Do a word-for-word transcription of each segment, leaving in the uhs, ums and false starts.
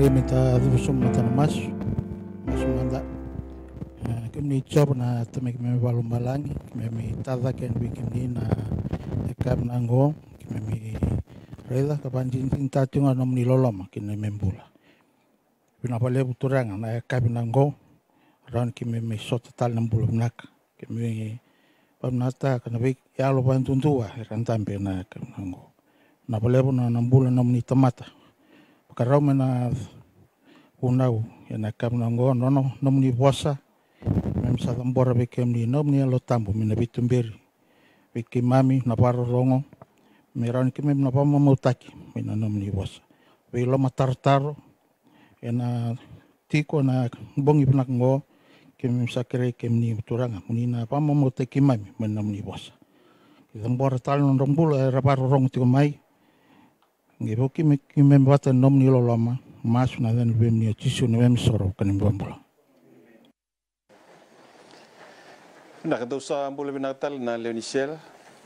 le meta du sum mata mas mas manda kemni job na tame me walu malangi me mi tada ken bikini na ekam nango me mi reda ka panjin tinta tunga nom ni loloma kin me mbula pina pale buturanga na ekam nango ran ki me me sot tal nambula nak ke me pamnata kana be yalo pantuntua ran tambe na ekam nango na pale na nambula nom ni tamata karau mena unau ena kam nango nono nom ni bosa mem sa tambora be kem ni nom ni lo tambo mina bitumberi be mami na paro rongo meran ke mem na pama mutaki mina nom ni bosa be lo matartaro ena tiko na bongi pnak ngo kem sa kere kem ni turanga munina pama mutaki mami mina nom ni bosa tambora tal non rombula era paro rongo tiko mai ngibo kimi kimi mbata nom ni loloma mas na den bem ni tisu na bem soro kan mbambula nak do sa mbule binatal na Leonicel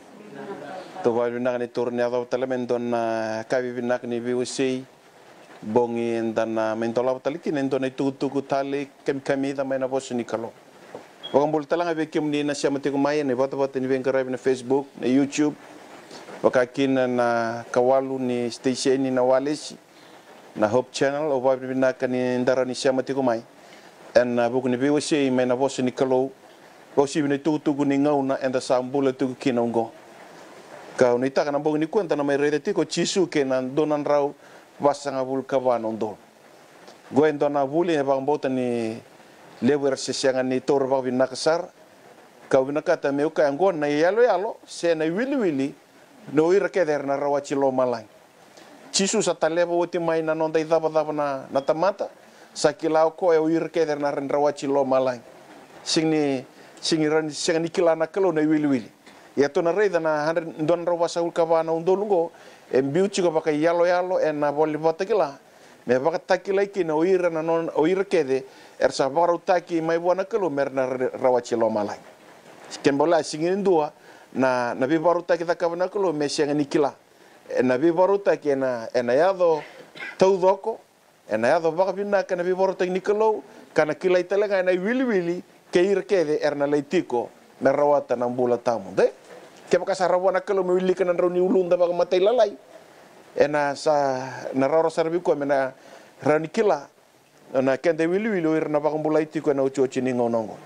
to wa binak ni tourne ado talamen don na kabi binak ni biusi bongi ndana mentola taliki nendo na tutu ku tali kem kami da mena bos ni kalo wakam bul talanga be kem ni na siamati ku mai ni bota bota ni ben karab na Facebook na YouTube wakakina na kawalu ni station ni na Walesi na Hope Channel o wabi na kani ndara ni siamati ko mai en buku ni biwa sei mai na vosi ni kalo vosi ni tu tu ni ngau na enda sambula tu kina ngo ka ni taka na bongi ni kwenta na mai rede tiko chisu ke na donan rau wasanga bul kawana ndo goendo na buli e bang bota ni lewer se sianga ni tor ba bi nakasar ka bi nakata meu ka ngo na yalo yalo se na wili wili no ira keder na rawachi lo malang chisu sa taleba woti mai na nonda idaba daba na na tamata sa kilao ko e ira keder na rawachi lo malang singni singi ran singi kilana kalo na wili wili ya to na reida na don rawasa ul kawana undolungo e biuchi ko baka yalo yalo e na boli botakila me baka takila ki na ira na non o ira kede er sa baru taki mai buana kalo mer na rawachi lo malang kembola singi ndua na nabi baruta kita kabana kulo mesianga nikila nabi baruta kena ena yado taudoko ena yado bakabina kana nabi baruta nikolo kana kila italenga na wili wili keir kede erna leitiko na rawata na mbula tamu de ke baka sarawana kulo me wili kana roni ulunda baka matai lalai ena sa na raro sarbi ko mena ranikila na kende wili wili erna baka mbula itiko na uchochi ni ngonongo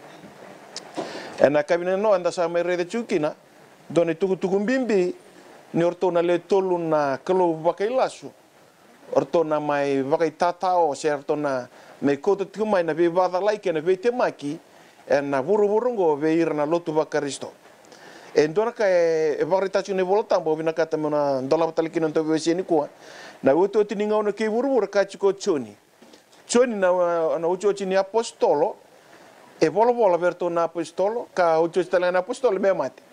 ena kabina no anda sa me rede chukina doni tuku tuku bimbi ni orto na le tolu na kalo bakai lasu orto na mai bakai tatao se orto na me kota tuku mai na be bada like na be temaki en na buru burungo be ir na lotu bakaristo en dona ka e barita chune volta bo bina kata mona dola batali kinon to be seni ko na woto tininga ona ke buru buru ka chiko choni choni na na ucho chini apostolo e bolo bolo verto na apostolo ka ucho stala na apostolo me mate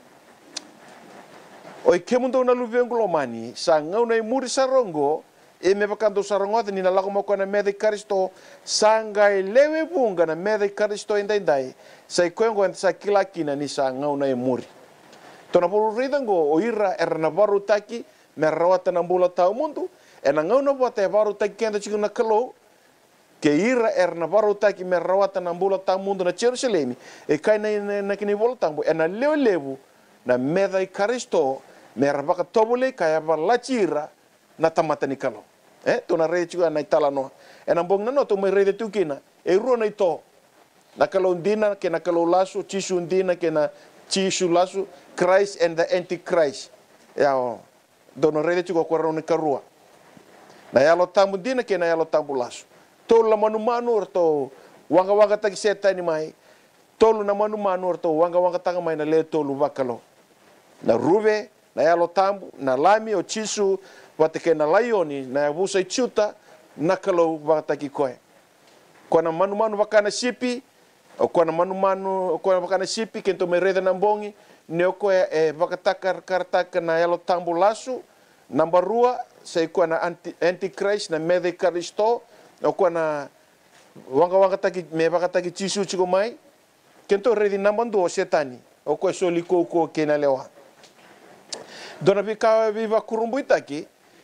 oi kemundo na luvengulo mani sa ngau nei muri sarongo e me bakando sarongo ni na lago moko na mede Kristo sangai lewe bunga na mede Kristo indai dai sai kwengo sa kilakina ni sa ngau nei muri tona puru ridango o ira erna baru taki me rawata na mbula tau mundo e na ngau na bota baru taki kenda chiku na kalo ke ira erna baru taki me rawata na mbula tau mundo na Jerusalem e kai na na kini voltambo e na lewe lewu na mede Kristo mera baka tobole kaya ba lachira na tamata ni kalo eh to na re chuga na itala no e na bong na no to me re de tukina e ro na ito na kalo ndina ke na kalo lasu chisu ndina ke na chisu lasu Christ and the Antichrist ya do no re de chuga ko ro ni karua na ya lo tambu ndina ke na ya lo tambu lasu to la manu manu to wanga wanga ta setani mai tolu na manu manu to wanga wanga tanga mai na le tolu bakalo na ruve na yalo tambu na lami o chisu wateke na laioni na yabusa chuta na kalo wataki koe kona manu manu wakana sipi o kona manu manu o kona wakana sipi kento mereda na mbongi ne o koe e wakatakar kartaka na yalo tambu lasu namba rua sei kona anti antichrist na mede Kristo o kona wanga wanga taki me wakataki chisu chiko mai kento redi namba ndo setani o koe soli koko kena lewa dona bika viva kurumbu itaki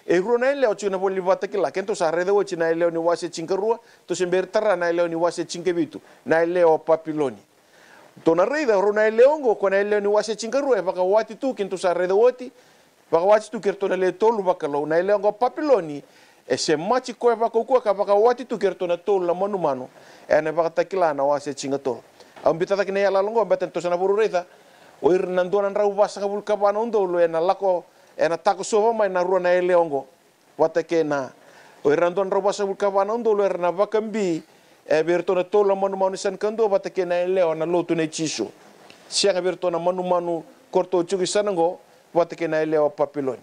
e rona leo china boli vata kila kento sa rede wo china leo ni wase chinkarua to sember tara na leo ni wase chinkebitu na leo papiloni to na reida rona leo ngo ko na leo ni wase chinkarua baka wati tu kento sa rede woti baka wati tu kerto na le tolu baka lo na leo ngo papiloni e se machi ko baka ko ka baka wati tu kerto na tolu la manu manu e na baka takila na wase chingatol am bitata kine yala longo baten to sana buru reida o ir nandona ndrau basa kabul kabana undolo e na lako e na tako sova mai na rua na ele ongo wata ke na o ir nandona ndrau basa kabul kabana undolo e na vakambi e berto na tola manu manu san kando wata ke na ele o na lotu ne chiso sianga berto na manu manu korto chuki sanango wata ke na ele o papiloni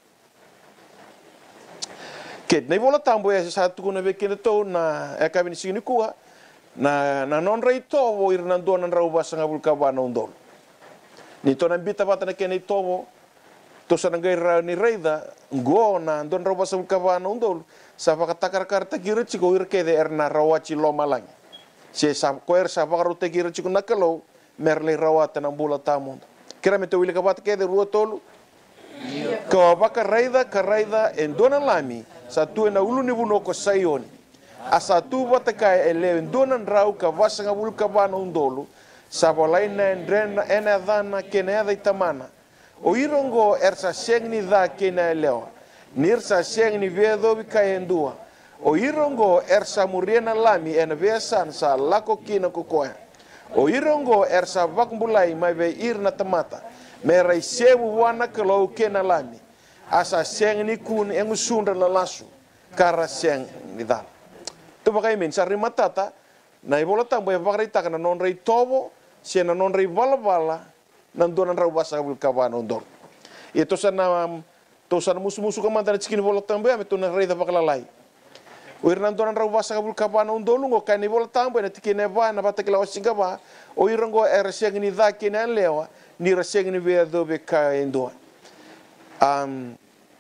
ke nei vola tambo e sa tu kuna vekene to na e kabini sini kuwa na na non rei to o ir nandona ndrau basa kabul kabana undolo ni tona bita bata na kene tovo to sanangai ra ni reida go na don roba sa kavana undol sa baka takar karta kira chiko ir kede erna rawachi lo malang se sa koer sa baka rote kira chiko nakalo merle rawata na bula tamundo kira me to wili ka bata kede ruo tolu ko baka reida ka reida en dona lami sa tu na ulu ni buno ko sayon asa tu bata kai ele dona rau ka vasanga bul kavana undolu sabolaina ndrena ena dana kena da itamana o irongo ersa sengni da kena leo nirsa sengni vedo bikaendua o irongo ersa muriena lami ena vesan sa lako kina kokoa o irongo ersa vakmbulai mai ve irna tamata merai sebu wana kalo kena lami asa sengni kun engusundra la lasu kara seng ni da to bakai men sa rimatata na ibola tambo e bakai takana non rei tobo sena non rei vala vala nan donan rau basa bul kawana undor e to sana to sana musu musu ka mantana chikin bola tambo ame to na rei da bakala lai o irnan donan rau basa bul kawana undor ngo ka ni bola tambo na tikine ba na bata kila wasinga ba o irango era sengni da kina lewa ni ra sengni ve do be ka endo um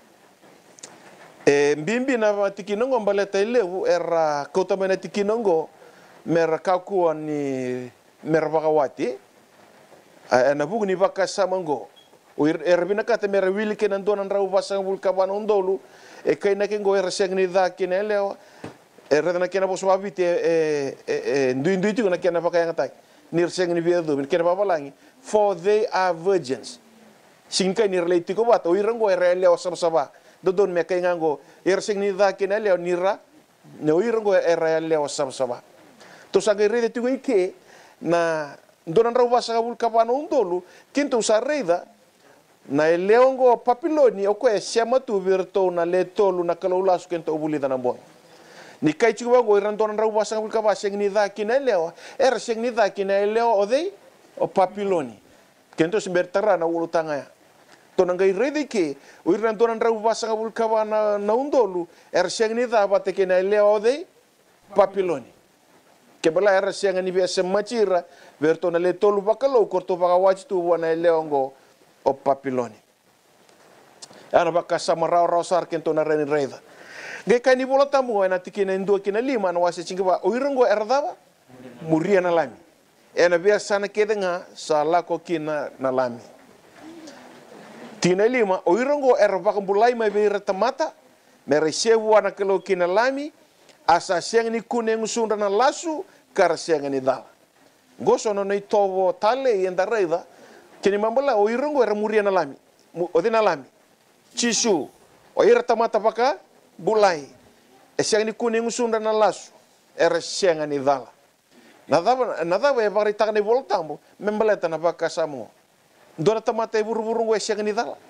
e mbimbi na tikinongo mbaleta lewu era kota mena tikinongo mera kakua ni mera bakawati ana bugni baka samango o erbina kata mera wili ke nan donan rau basang bul kabana undolu e kaina ke ngo era segni da kine leo e redana kena bo swabite e e ndu ndu tu na kena baka yang tai nir segni viedo bin kena babalangi for they are virgins singkai nir leiti ko bat o irango era leo sama-sama do don me kai ngango er segni da kine leo nira ne o irango era leo sama-sama to sa rede tu ke na donan rau basa kabul kabana undolu kinto sa reida na leongo papiloni o ko e sema tu virto na le tolu na kalolas kento ubuli na boy ni kai chigo go iran donan rau basa kabul kabana sengni da kina leo er sengni da kina leo o dei o papiloni kento simbertara na ulutanga ya to na ngai rede ke o iran donan rau basa kabul kabana na undolu er sengni da bate kina leo o dei papiloni ke bala era sianga ni biasa machira verto na le tolu bakalo korto bakawachi tu wana leongo o papiloni ana baka samara rosar kento na reni reida ge kani bola tamu na tikina ndo kina lima na wase chingiba o irongo erdava muria na lami ena biasa na kedenga sala ko kina na lami tina lima o irongo erbaka bulai mai beira tamata mere sewu ana kelo kina lami asa siang ni kuneng sunda na lasu kar siang ni dal goso no nei tovo tale yenda reida kini mambala o irongo era muria na lami o dina lami chisu o ira tamata paka bulai e siang ni kuneng sunda na lasu era siang ni dal nada nada e bari tak ni voltambo membala tana paka samo dona tamata e buru-buru we siang ni dal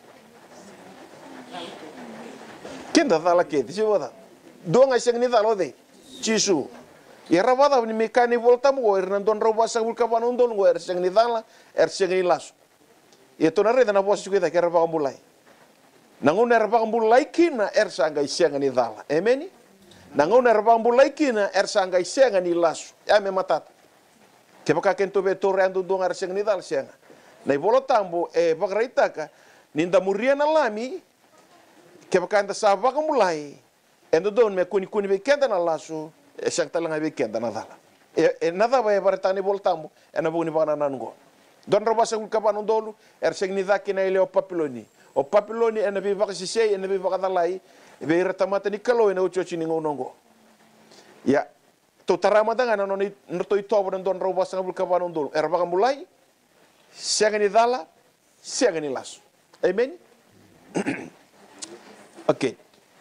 kenda dala ke di wada donga siang ni dalo de chisu era wada ni mekani voltam go er don roba sa bul kabana undol go er siang ni dala er siang ni las e to na reda na bosu ke da ke raba mulai nangon er raba mulai kina er sanga siang ni dala emeni nangon er raba mulai kina er sanga siang ni las ya me matat ke baka kento be to rando don er siang ni dal siang na volotambo e bagraitaka ninda muria na lami ke baka anda sa baka mulai endo don me kuni kuni be kenda na lasu e sakta langa be kenda na dala e nada ba e baratani voltambo e na buni bana nango don roba sa kabano dolu er segni zakina ile o papiloni o papiloni ena vi vaka sisei ena vi vaka dalai ve ratamata ni kalo ena uchochi ni ngonongo ya to tarama danga na no no to itobo don ro basanga bul kabano ndol era vaka mulai segani dala segani lasu amen. Okay.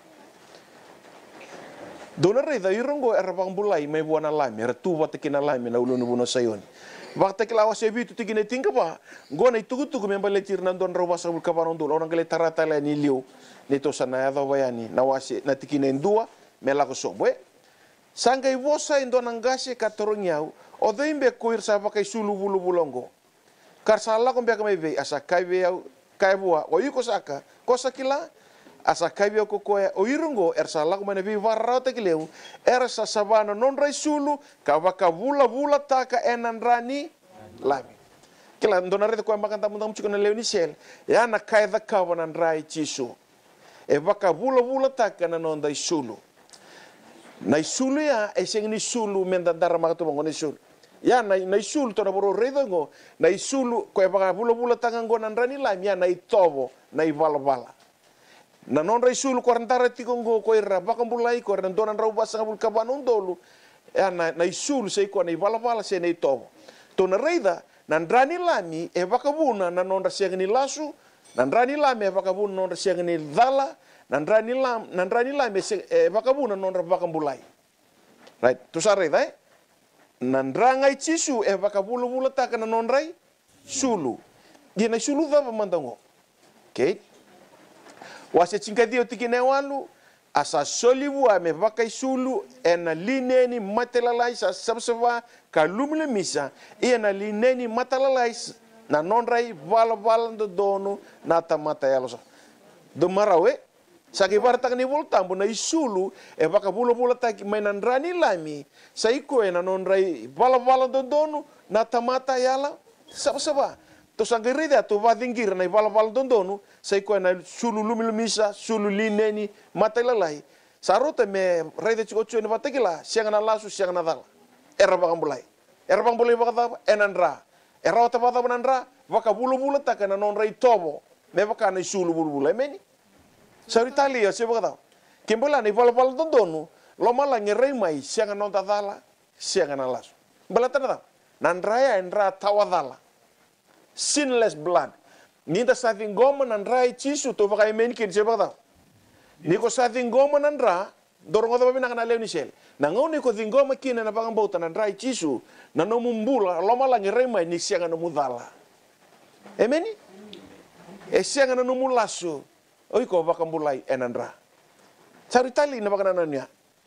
Dona reda irongo era vaka mulai mai buana lami era tu wata kina lami na ulunu buno sayoni waktu kelawa sebi itu tinggi tinggi apa gona itu tuh gue membeli tirnan don ro basanga bul kabano ndol orang kele tarata la ni liu ni to sana ya bayani na wasi na tikine ndua melako sobwe sangkai vosa indo nanggashe katoronyau odo imbe kuir sa pakai sulu bulu bulongo kar sala ko mbeka mebe asa kaibe au kaibua o yuko saka kosa kila asa kaibe ko ko o irungo er sala ko mane vi varra te kileu er sa sabana non rai sulu ka vaka bula bula taka enandrani lami kila ndonare ko makan tamu tamu chukona leoni sel ya na kaida kawana ndrai chisu e vaka bula bula taka na non dai sulu na sulu ya e seng ni sulu menda dara makato ngone sulu ya na na sulu to na boro redo ngo na sulu ko e baka bula bula taka ngona ndrani lami ya na itobo na ivala vala na non rai sulu ko rantara tiko ngo ko ira baka bulai ko ran donan rau basanga bul kabanon dolu ya na na sulu sei ko na ivala vala se na itobo to na reida na ndrani lami e baka buna na non ra ni lasu na ndrani lami e baka buna non ra ni dala na ndrani lam na ndrani lami e baka buna non ra baka bulai right to sa reida eh na ndrangai chisu e baka bulu bulu taka na non rai sulu dia na sulu va mandango okay wase chinkadio tikine walu asa solivu ame baka sulu ena lineni matelalai sa sabsava kalumle misa ena lineni matalalai na non rai vala vala do dono na tamata yalosa do marawe saki varta ni voltambo na isulu e baka bulu bulu taki mainan rani lami saiko ena non rai vala vala do dono na tamata yala sabsava to sangerida to vadingir na vala vala do dono saiko ena sulu lumilumisa sulu lineni matalalai sarota me raida chikocho ni vatekila siangana lasu siangana dala era baka mulai era baka mulai baka daba enandra era wata baka enandra baka bulu bulu taka na non rai tobo me baka na sulu bulu bulu emeni Sauri Italia se baka kimbola ni vala vala do dono lo mala ngerei mai siangana non dala siangana lasu balata na nandraya endra tawadala sinless blood ninda sathing goma nandrai chisu to baka emeni kin se baka niko sathing goma nandra dorongo da bina kana leo ni sel na ngoni ko thingoma kina na baka bauta nandrai chisu na no mumbula lo mala ngerei mai ni siangana mudala emeni e siangana no mulasu oi ko baka mulai enandra Sauri tali na baka nananya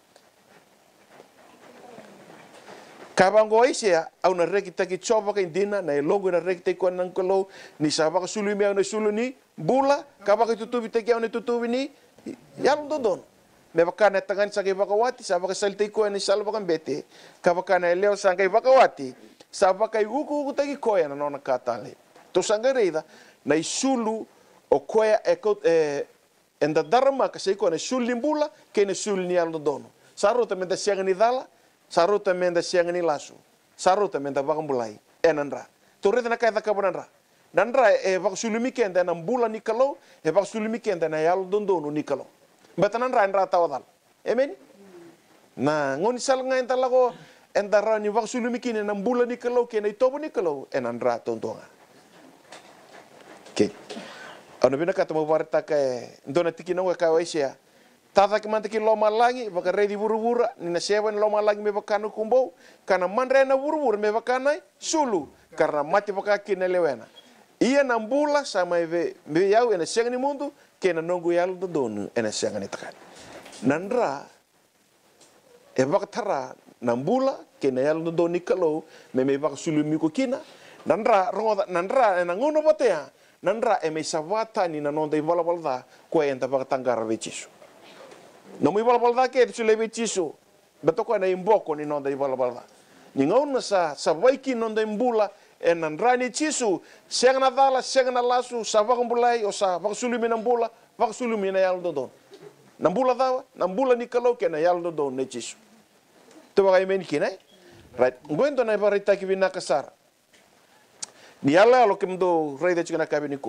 kabango isia au na reki taki choba ka indina na logo na reki taki kwa nankolo ni sabaka sulu mi au na sulu ni bula kabaka tutubi taki au na tutubi ni yalo dodon me baka na tangan sa kay baka wati sabaka salti ko ni salba kan bete kabaka na leo sa kay baka wati sabaka uku uku taki ko na nona katale to sangarida na isulu o koya e e enda dharma ka sei ko na sulimbula ke na sulni al dono saro ta menda siang ni dala saro ta menda siang ni lasu saro ta menda bakambulai enandra to reda na kai ta kabonandra nandra e bak sulimi ke enda na mbula ni kalo e bak sulimi ke enda na yal dono ni kalo batanandra andra tawadal amen na ngoni sal ngai ta lago enda ra ni bak sulimi ke na mbula ni kalo ke na itobo ni kalo enandra tontonga okay. Ano bina kata mo warta kay ndona tiki no ka waisia tata ki mantiki loma langi baka ready buru-buru ni na seven loma langi me baka no kumbo kana mandre na buru-buru me baka nai sulu karena mati baka kina lewena ia na mbula sama eve me yau ena sengani mundu kena nongu yalu do donu ena sengani takan nandra e baka tara na mbula kena yalu do doni kalo me me baka sulu mi ko kina nandra rongo nandra ena ngono batea nandra e me savata ni na nonda ivala valda ko enta baka tangara vechisu no mi vala valda ke tu le vechisu beto ko na imboko ni nonda ivala valda ni ngona sa sa vaiki nonda imbula e nandra ni chisu sengna dala sengna lasu sa vakambulai o sa vaksulu mi nambula vaksulu mi na yaldo don nambula dawa nambula ni kalo ke na yaldo don ne chisu to baka imeni kina right ngoendo na barita ki bina kasar ni ala lo ke mdo rei de chikana kabi ni ko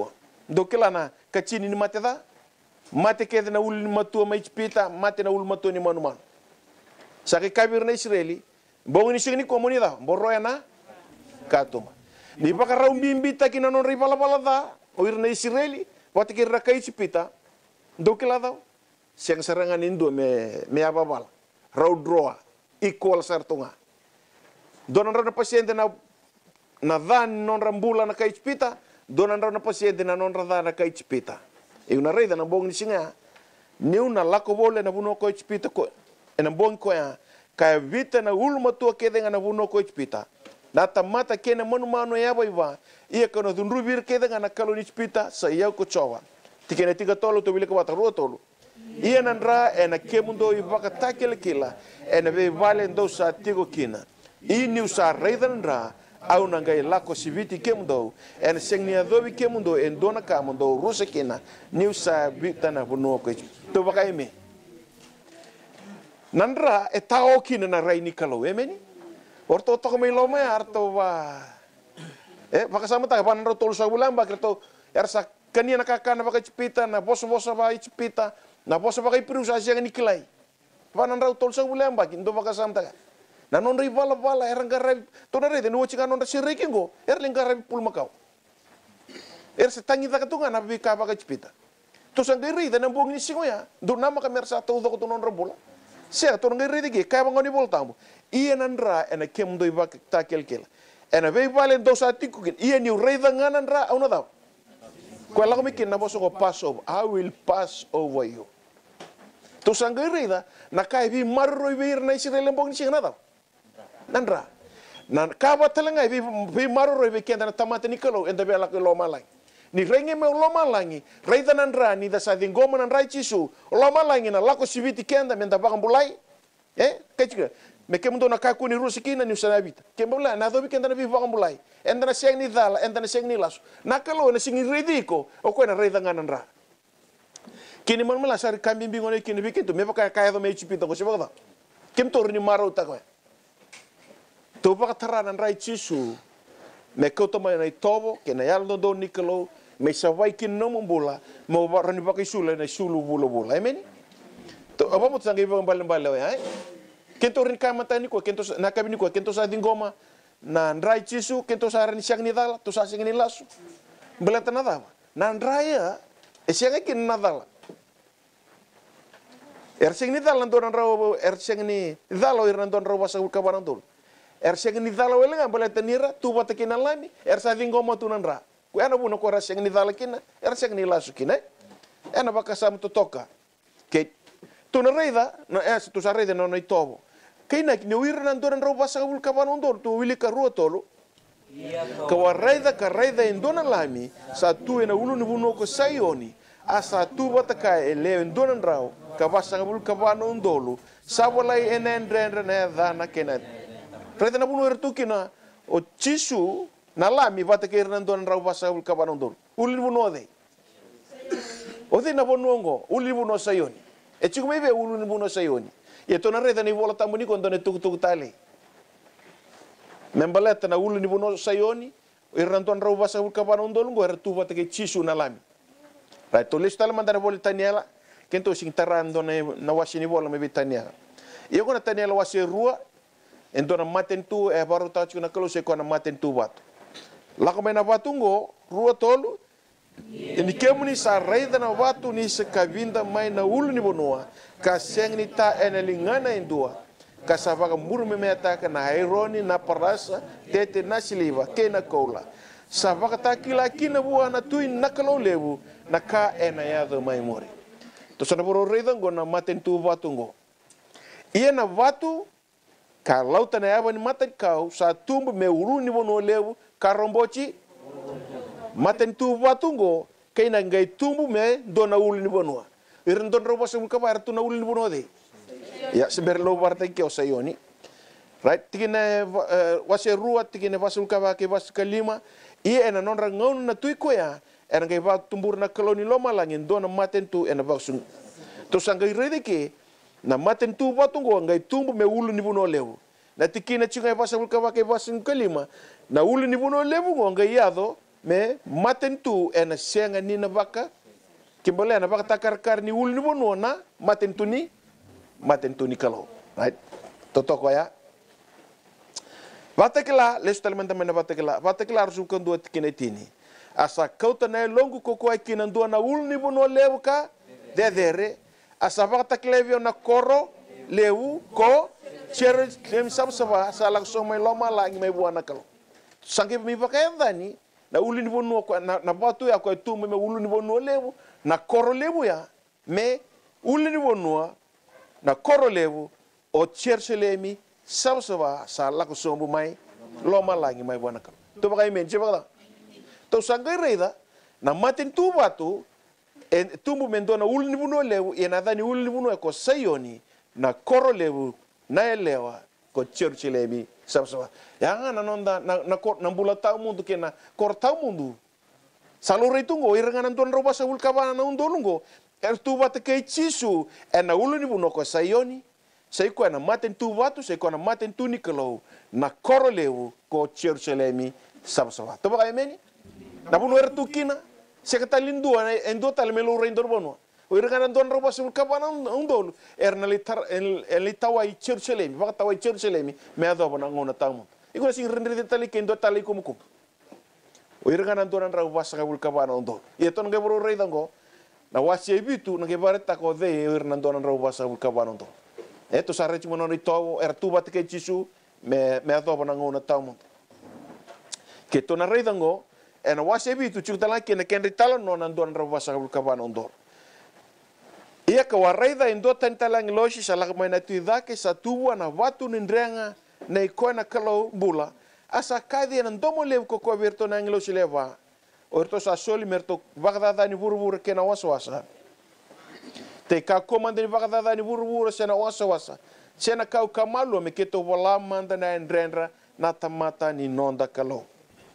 do kilana kachini ni mate da mate ke na ul matua mai pita mate na ul matua ni manu manu saki kabir na Israeli bong ni singni komunidad borroya na katuma ni baka raum bimbita kina non ribala bala da oir na Israeli wati kira kai pita do kilada siang serangan indo me me ababal rau droa equal sartunga donan rana pasyente na na dan non rambula na kai pita donan rana pasyente na non rada na kai pita e una reda na bong ni singa ni una lako bole na buno ko pita ko e na bong ko ya ka vita na ulma to ke denga na buno ko pita na tamata ke na manu manu ya baiwa ia kono dun rubir ke denga na kaloni pita sa ia ko chowa tikene tiga tolo to bile ko bata ro tolo ia nandra e na ke mundo i baka takele kila e na ve vale ndo sa tigo kina i ni usa reda nandra au na ngai lako siviti ke mundo e na sengni adobi ke mundo en dona ka mundo rusa kina ni usa vita na buno ko to baka ime nandra e tao kina na raini kalo emeni orto to mai loma arto wa eh baka sama ta pa nandra tol sa bulan baka to ersa kania na kakana baka chipita na boso boso ba chipita na boso baka ipiru sa siang ni kilai pa nandra tol sa bulan baka ndo baka sama ta na non rivala vala erang garai to na rede no chika non da sirikingo erling garai pul makau er se tangi ta katunga na bi ka baka chipita to sang gari da na bong ni singoya do na maka mersa to do ko non robola se to ngai rede ke ka bangoni voltambo ia nandra ena kem do ibak ta kelkel ena ve valen do sa tikukin ia ni rede nganandra au na da ko la ko mikin na boso ko pass over I will pass over you to sang gari da na kai vi marro vir na Israel bong ni singa da nandra nan kaba talenga vi vi marro vi kenda na tamata ni kalo enda bela ko lo malai ni renge me lo malangi reida nandra ni da sa dingoma nan rai chisu lo malangi na lako siviti kenda menda bakam bulai eh kachika me kemundo na kaku ni rusikina ni usana vita kembula na dobi kenda na vi bakam bulai enda na seng ni dala enda na seng ni lasu nakalo na singi rediko o ko na reida nganandra kini mon mala sar kambi bingone kini bikinto me baka kaya do me chipita ko sebada kemtor ni maro ta ko to baka taranan rai chisu me kota mai nai tobo ke na yaldo do nikalo me savai kin no mbola mo rani baka sula na sulu bula bula amen to aba mo tsangi ba mbale mbale ya kento rin kamata ni ko kento na kabini ko kento sa dingoma na rai chisu kento sa ran siang ni dala to sa sing ni lasu belata na da na raya e siang kin na dala er sing ni dala ndo ran rawo er sing ni dala ir ndo rawo sa ka barandol er seng ni dala welenga bala tenira tu bata kina lami er sa dingoma tu nandra ku ana buno ko ra seng ni dala kina er seng ni lasu kina ana baka sam to toka ke tu na reida na es tu sa reida no no tobo kina ni wir nan doran ro basa ul ka banondor tu wili ka ro tolo ka wa reida ka reida indona lami sa tu ena ulu ni buno ko sayoni asa tu bata ka ele indona rao ka basa ul ka banondolo sabolai enen ren ne dana kina Reda na buno ertu kina o chisu na lami vata ke irnan don rau basa ul kabanon don uli buno de o de na bonongo uli buno sayoni e chiku mebe uli buno sayoni e to na reda ni vola tamuni kondo ne tuk tuk tale membaleta na uli buno sayoni irnan don rau basa ul kabanon don go ertu vata ke chisu na lami right to lista la mandana vola taniela kento sing tarando na wasini vola mebe taniela e ko na taniela wasi rua ento na maten tu e baru tau chuna kalau se ko na maten tu batu la ko mena batungo rua tolu ini kemuni sa raida na batu ni se kavinda mai na ulu ni bonua ka seng ni ta enelingana indua ka sabaga muru me meta ka na ironi na parasa tete na siliva ke na kola sabaga ta kila kina bua na tu na kalau lebu na ka ena ya do mai mori to sana boro raida ngo na maten tu batungo ia na batu kalau tanah abang matan kau satu me ulu ni bono lewu karomboci maten tu batungo kaina ngai tumbu me dona ulu ni bono irin don robo se muka bar tu na ulu ni bono de ya seber lo barta ke osayoni right tigine wase ruat tigine wasul ka ba ke was kalima i ena non rangon na tui ko ya ena ngai ba tumbur na koloni lo malangin dona maten tu ena baksun to sangai rede ke na maten tu batungo ngai tumbu me ulu ni buno lewu na tikina chinga basa ulka wake basa kalima na ulu ni buno lewu ngai yado me maten tu ena senga ni na baka kimbole na baka takar-kar ni ul ni bono na maten tu ni maten tu ni kalau right totoko ya vatekela lestalmente mena vatekela vatekela arsu kan dua tikine tini asa kauta na longu koko ai kina dua na ul ni bono lewu ka dedere asa baka taklevio na koro lewu ko cher lem sabsaba salang so mai loma langi mai buana kalau sange mi baka ndani na ul ni bono na na batu ya ko tu me ul ni bono lewu na koro lewu ya me ul ni bono na koro lewu o cher selemi sabsaba sa lako sombu mai loma langi mai buana kalau tu baka men che baka to sangai reida na matin tu batu en tumbu mendona ul ni buno lewu e na dani ul ni buno ko sayoni na koro lewu na elewa ko cher selemi sabsaba yang na nonda na na kor na bula tau mundo ke na kor tau mundo salure itu ngo irangan tuan roba sa ulkabana na undolungo er tu bata ke chisu en na ul ni buno ko sayoni sei ko na maten tu batu sei ko na maten tu ni kalau na koro lewu ko cher selemi sabsaba to ba meni na buno er tu kina se ka talindu en do tal melo reindor bono o irangan tuan roba sa ulkabana undol er na litar en litawai cher selemi ba tawai cher selemi me adobo na ngona tamu iko sing rendre tali kendo tali kumukum o irangan tuan roba sa ulkabana undol e ton ge bro reidango na wasi bitu na ge bareta ko de irangan tuan roba sa ulkabana undol eto sa reti mono to er tu bat ke chisu me me adobo na ngona tamu ke to na reidango en wasi bitu chutala ke na ken ritala no na tuan roba sa ulkabana undol ia ka waraida indo tentalang loshi sa lak mai na tuida ke sa tuwa na watu nindrenga nei koina kalau bula asa kadi na ndomo lew ko ko virto na ngloshi leva orto sa soli merto bagdada ni burbur ke na waswasa te ka komanda ni bagdada ni burbur se na waswasa se na kau kamalo me ke to wala manda na ndrenra na tamata ni nonda kalau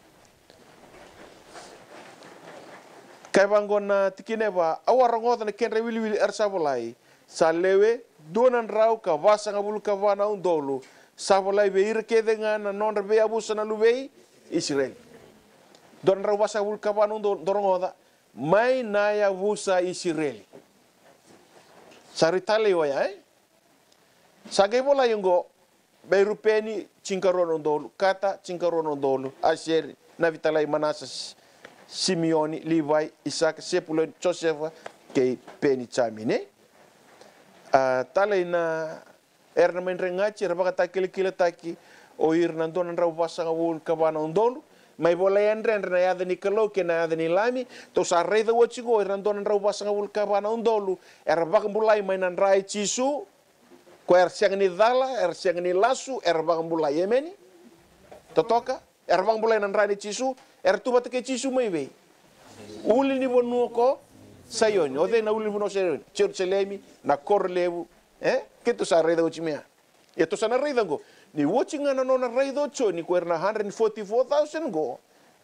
kai bangona tikineba awarangoda na kenre wili wili ersabolai salewe donan rau ka vasanga bul ka vana undolo sabolai be irke dengan na non be abusa na lubei Israel don rau vasa bul ka vana undolo dorongoda mai naya busa Israel saritale waya eh sage bola yongo be rupeni cinkaron undolo kata cinkaron undolo asher na vitalai manasas Simeoni, Levi, Isaac, Sepulon, Joseph, ke peni chamine. Uh, talay na erna men rengachi, rabaka takili kila taki, o ir nandon rau basanga wul kabana undolo, mai bola yandre na yada ni kalo ke na yada ni lami, to sa reda wachigo ir nandon rau basanga wul kabana undolo, er bakang bulai mai nan rai chisu, ko er siang ni dala, er siang ni lasu, er bakang bulai yemeni, totoka, er bakang bulai nan rai chisu, er tu bata ke chisu mai be uli ni bono ko sayoni o de na uli bono sayoni cherchelemi na korlevu eh ke to sa reda uchimea e to sa na reda go ni watching ana no na reda cho ni ko na one hundred forty-four thousand go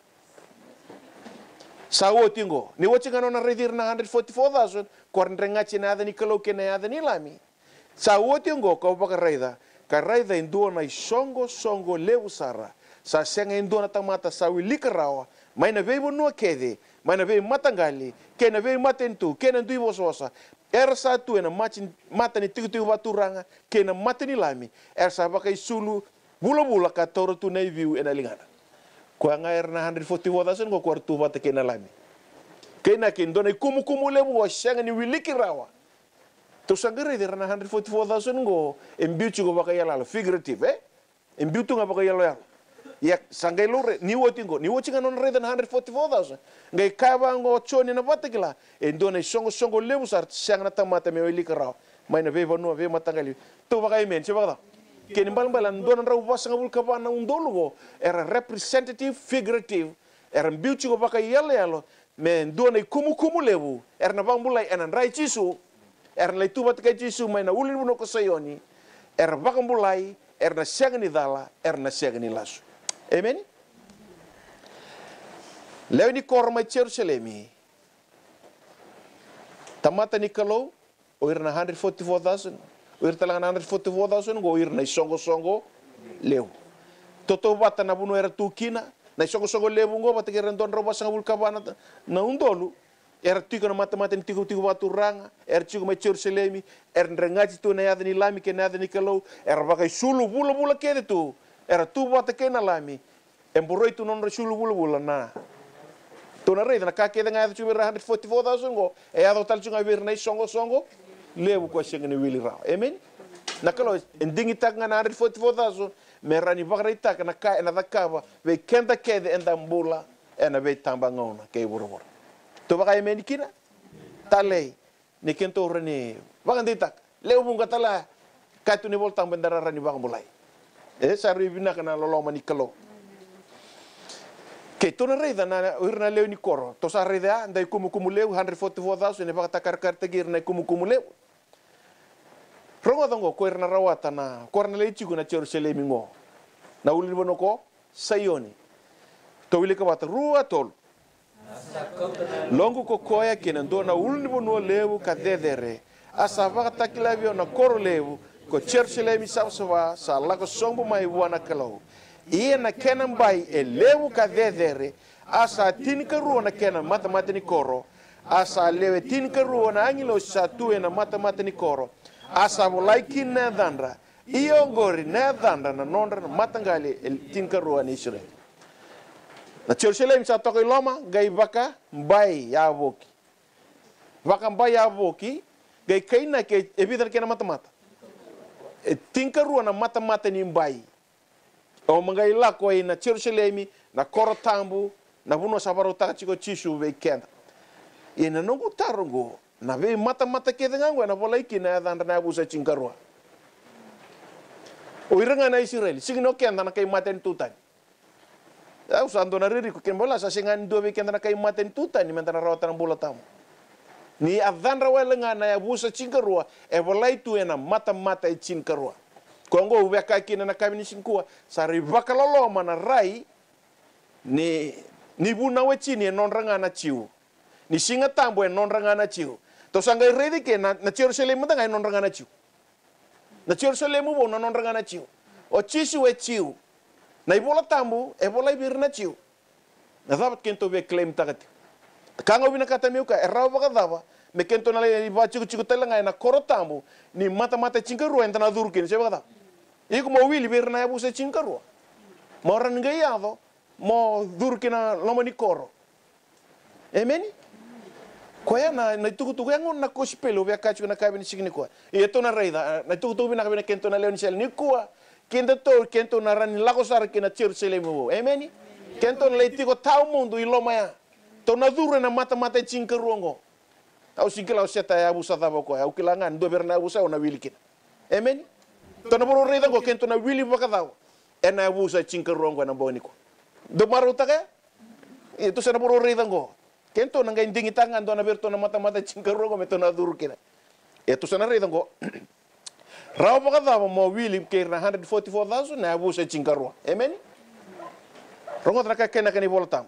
sa wotingo ni watching ana na reda na one hundred forty-four thousand ko rengachi na ada ni kalo ke na ada ni lami sa wotingo ko baka reda ka reda indua na songo songo levu sara sa senga indona tamata sa wilika rawa mai na vei no kede mai na vei matangali ke na vei matentu ke na ndui bososa er sa tu na machin mata ni tigu tigu baturanga ke na mateni lami er sa bakai sulu bula bula ka toro tu nei view ena lingana ko nga er na one hundred forty-four thousand ko kwartu bata ke na lami ke na ke ndona kumu kumu lebu wa senga ni wiliki rawa to sangere de na one hundred forty-four thousand go embiuchu go bakai yala figurative eh embiutu nga bakai yala ya sangai lore ni wotingo ni wochinga non reda one hundred forty-four thousand ngai kaba ngo choni na batekla endona songo songo lebu sar sanga tamata me wili kara mai na veva no ve matangali to bagai men chebada ke ni balbala ndona raw basanga bul kaba na undolugo era representative figurative era beauty go bakai yalla yalo me ndona kumu kumu lebu era na bambulai enan rai chisu era le tubat ka chisu mai na ulin no ko sayoni era bakambulai era na sanga ni dala era na sanga ni lasu. Amen. Leo ni korma Jerusalemi. Tamata ni kalau oir na one hundred forty-four thousand. Oir talang one hundred forty-four thousand go oir na songo songo leo. Toto bata na buno era tukina na songo songo lebu ngo bata keren don roba sanga bul kabana na undolu er tiko na mata mata tiko tiko batu ranga er tiko ma Jerusalemi er ndrengati tu na yadni lami ke na yadni kalo er bakai sulu bula bula kede tu er tu bata ke na lami emboroi tu non sulu bula bula na tu na rei na ka ke nga tu one hundred forty-four thousand go e ado tal chunga vir nei songo songo lebu ko senga ni wili ra amen na kalo endingi tak nga one hundred forty-four thousand merani bakrai tak na ka na dakava ve kenda kede endambula ena ve tamba ngona ke burubur to baka amen kina talei ni kento reni bagan ditak leu bunga tala katu ni voltang bendara rani bagan mulai eh sari bina kana loloma ni kalo ke to na reida na urna leu ni koro to sa reida ndai kumu kumu leu one hundred forty-four thousand ne baka takar kar tegir na kumu kumu leu rongo dongo ko irna rawata na korna lei chigu na Jerusalem ngo na uli bono ko sayoni to wili ka bata rua tol longo ko koya kena ndona uli bono lewu ka dedere asa vaka takilavio na koro lewu ko Jerusalem sabsava sa lako sombo mai wana kalau ia na kena mbai e lewu ka dedere asa tinika ruo na kena mata mata ni koro asa lewe tinika ruo na angilo sa tuwe na mata mata ni koro asa volai kina dandra iyo ngori na dandra na nondra na matangali el tinika ruo ni Israel na Jerusalem sa tokoy loma gai baka mbai ya voki baka mbai ya voki gai kaina ke evidar kena mata mata e tinka ruo na mata mata ni mbai o mangai lako ai na Jerusalem na korotambu na buno sabaro takachiko chisu ve kenda ina nongo tarongo na ve mata mata ke dengango na volai kina dandra na busa chinkarua o iranga na Israel signo kenda na kai maten tutani au sando na riri ko ken bola sa singan do ve kenda na kai maten tutani mentana rawata na bola tamu ni adandra welenga na ya busa chinkarua e volai tu ena mata mata e chinkarua kongo uwe ka kina na kabini sinkua sari bakalolo mana rai ni ni buna we chini non ranga na chiu ni singa tambo non ranga na chiu to sanga redi ke na na Jerusalem mata non ranga na chiu na Jerusalem bo non ranga na chiu o chisu e chiu na ibola tambo e bola bir na chiu na dapat kento ve claim takati kanga bina kata miuka e rawa ka dava me kento na le ba chiku chiku telanga na korotambo ni mata mata chinkaru entana durkin se bada iku mo wili bir na bu se chinkaru mo ran ngayado mo durkina loma ni koro amen ko ya na na tuku tuku yang na ko spelo be ka chu na ka bin signi ko e to na reida na tuku tuku bina ka bin kento na leon sel ni ko kento to kento na ran la ko sar kina Jerusalem bo amen kento le tiko tau mundo i loma ya to na dure na mata mata chinkaru ngo au sikila seta ya busa dava ko au kilangan do berna busa ona wilikin amen to na boro reida ko kento na wili baka daw ena busa chinkaru ngo na boniko do maruta ka itu sana boro reida ngo kento na ngai ndingi tangan do na berto na mata mata chinkaru ngo meto na duru kina itu sana reida ngo raw baka daw mo wili ke na one hundred forty-four thousand na busa chinkaru amen rongo tra ka kena kani voltam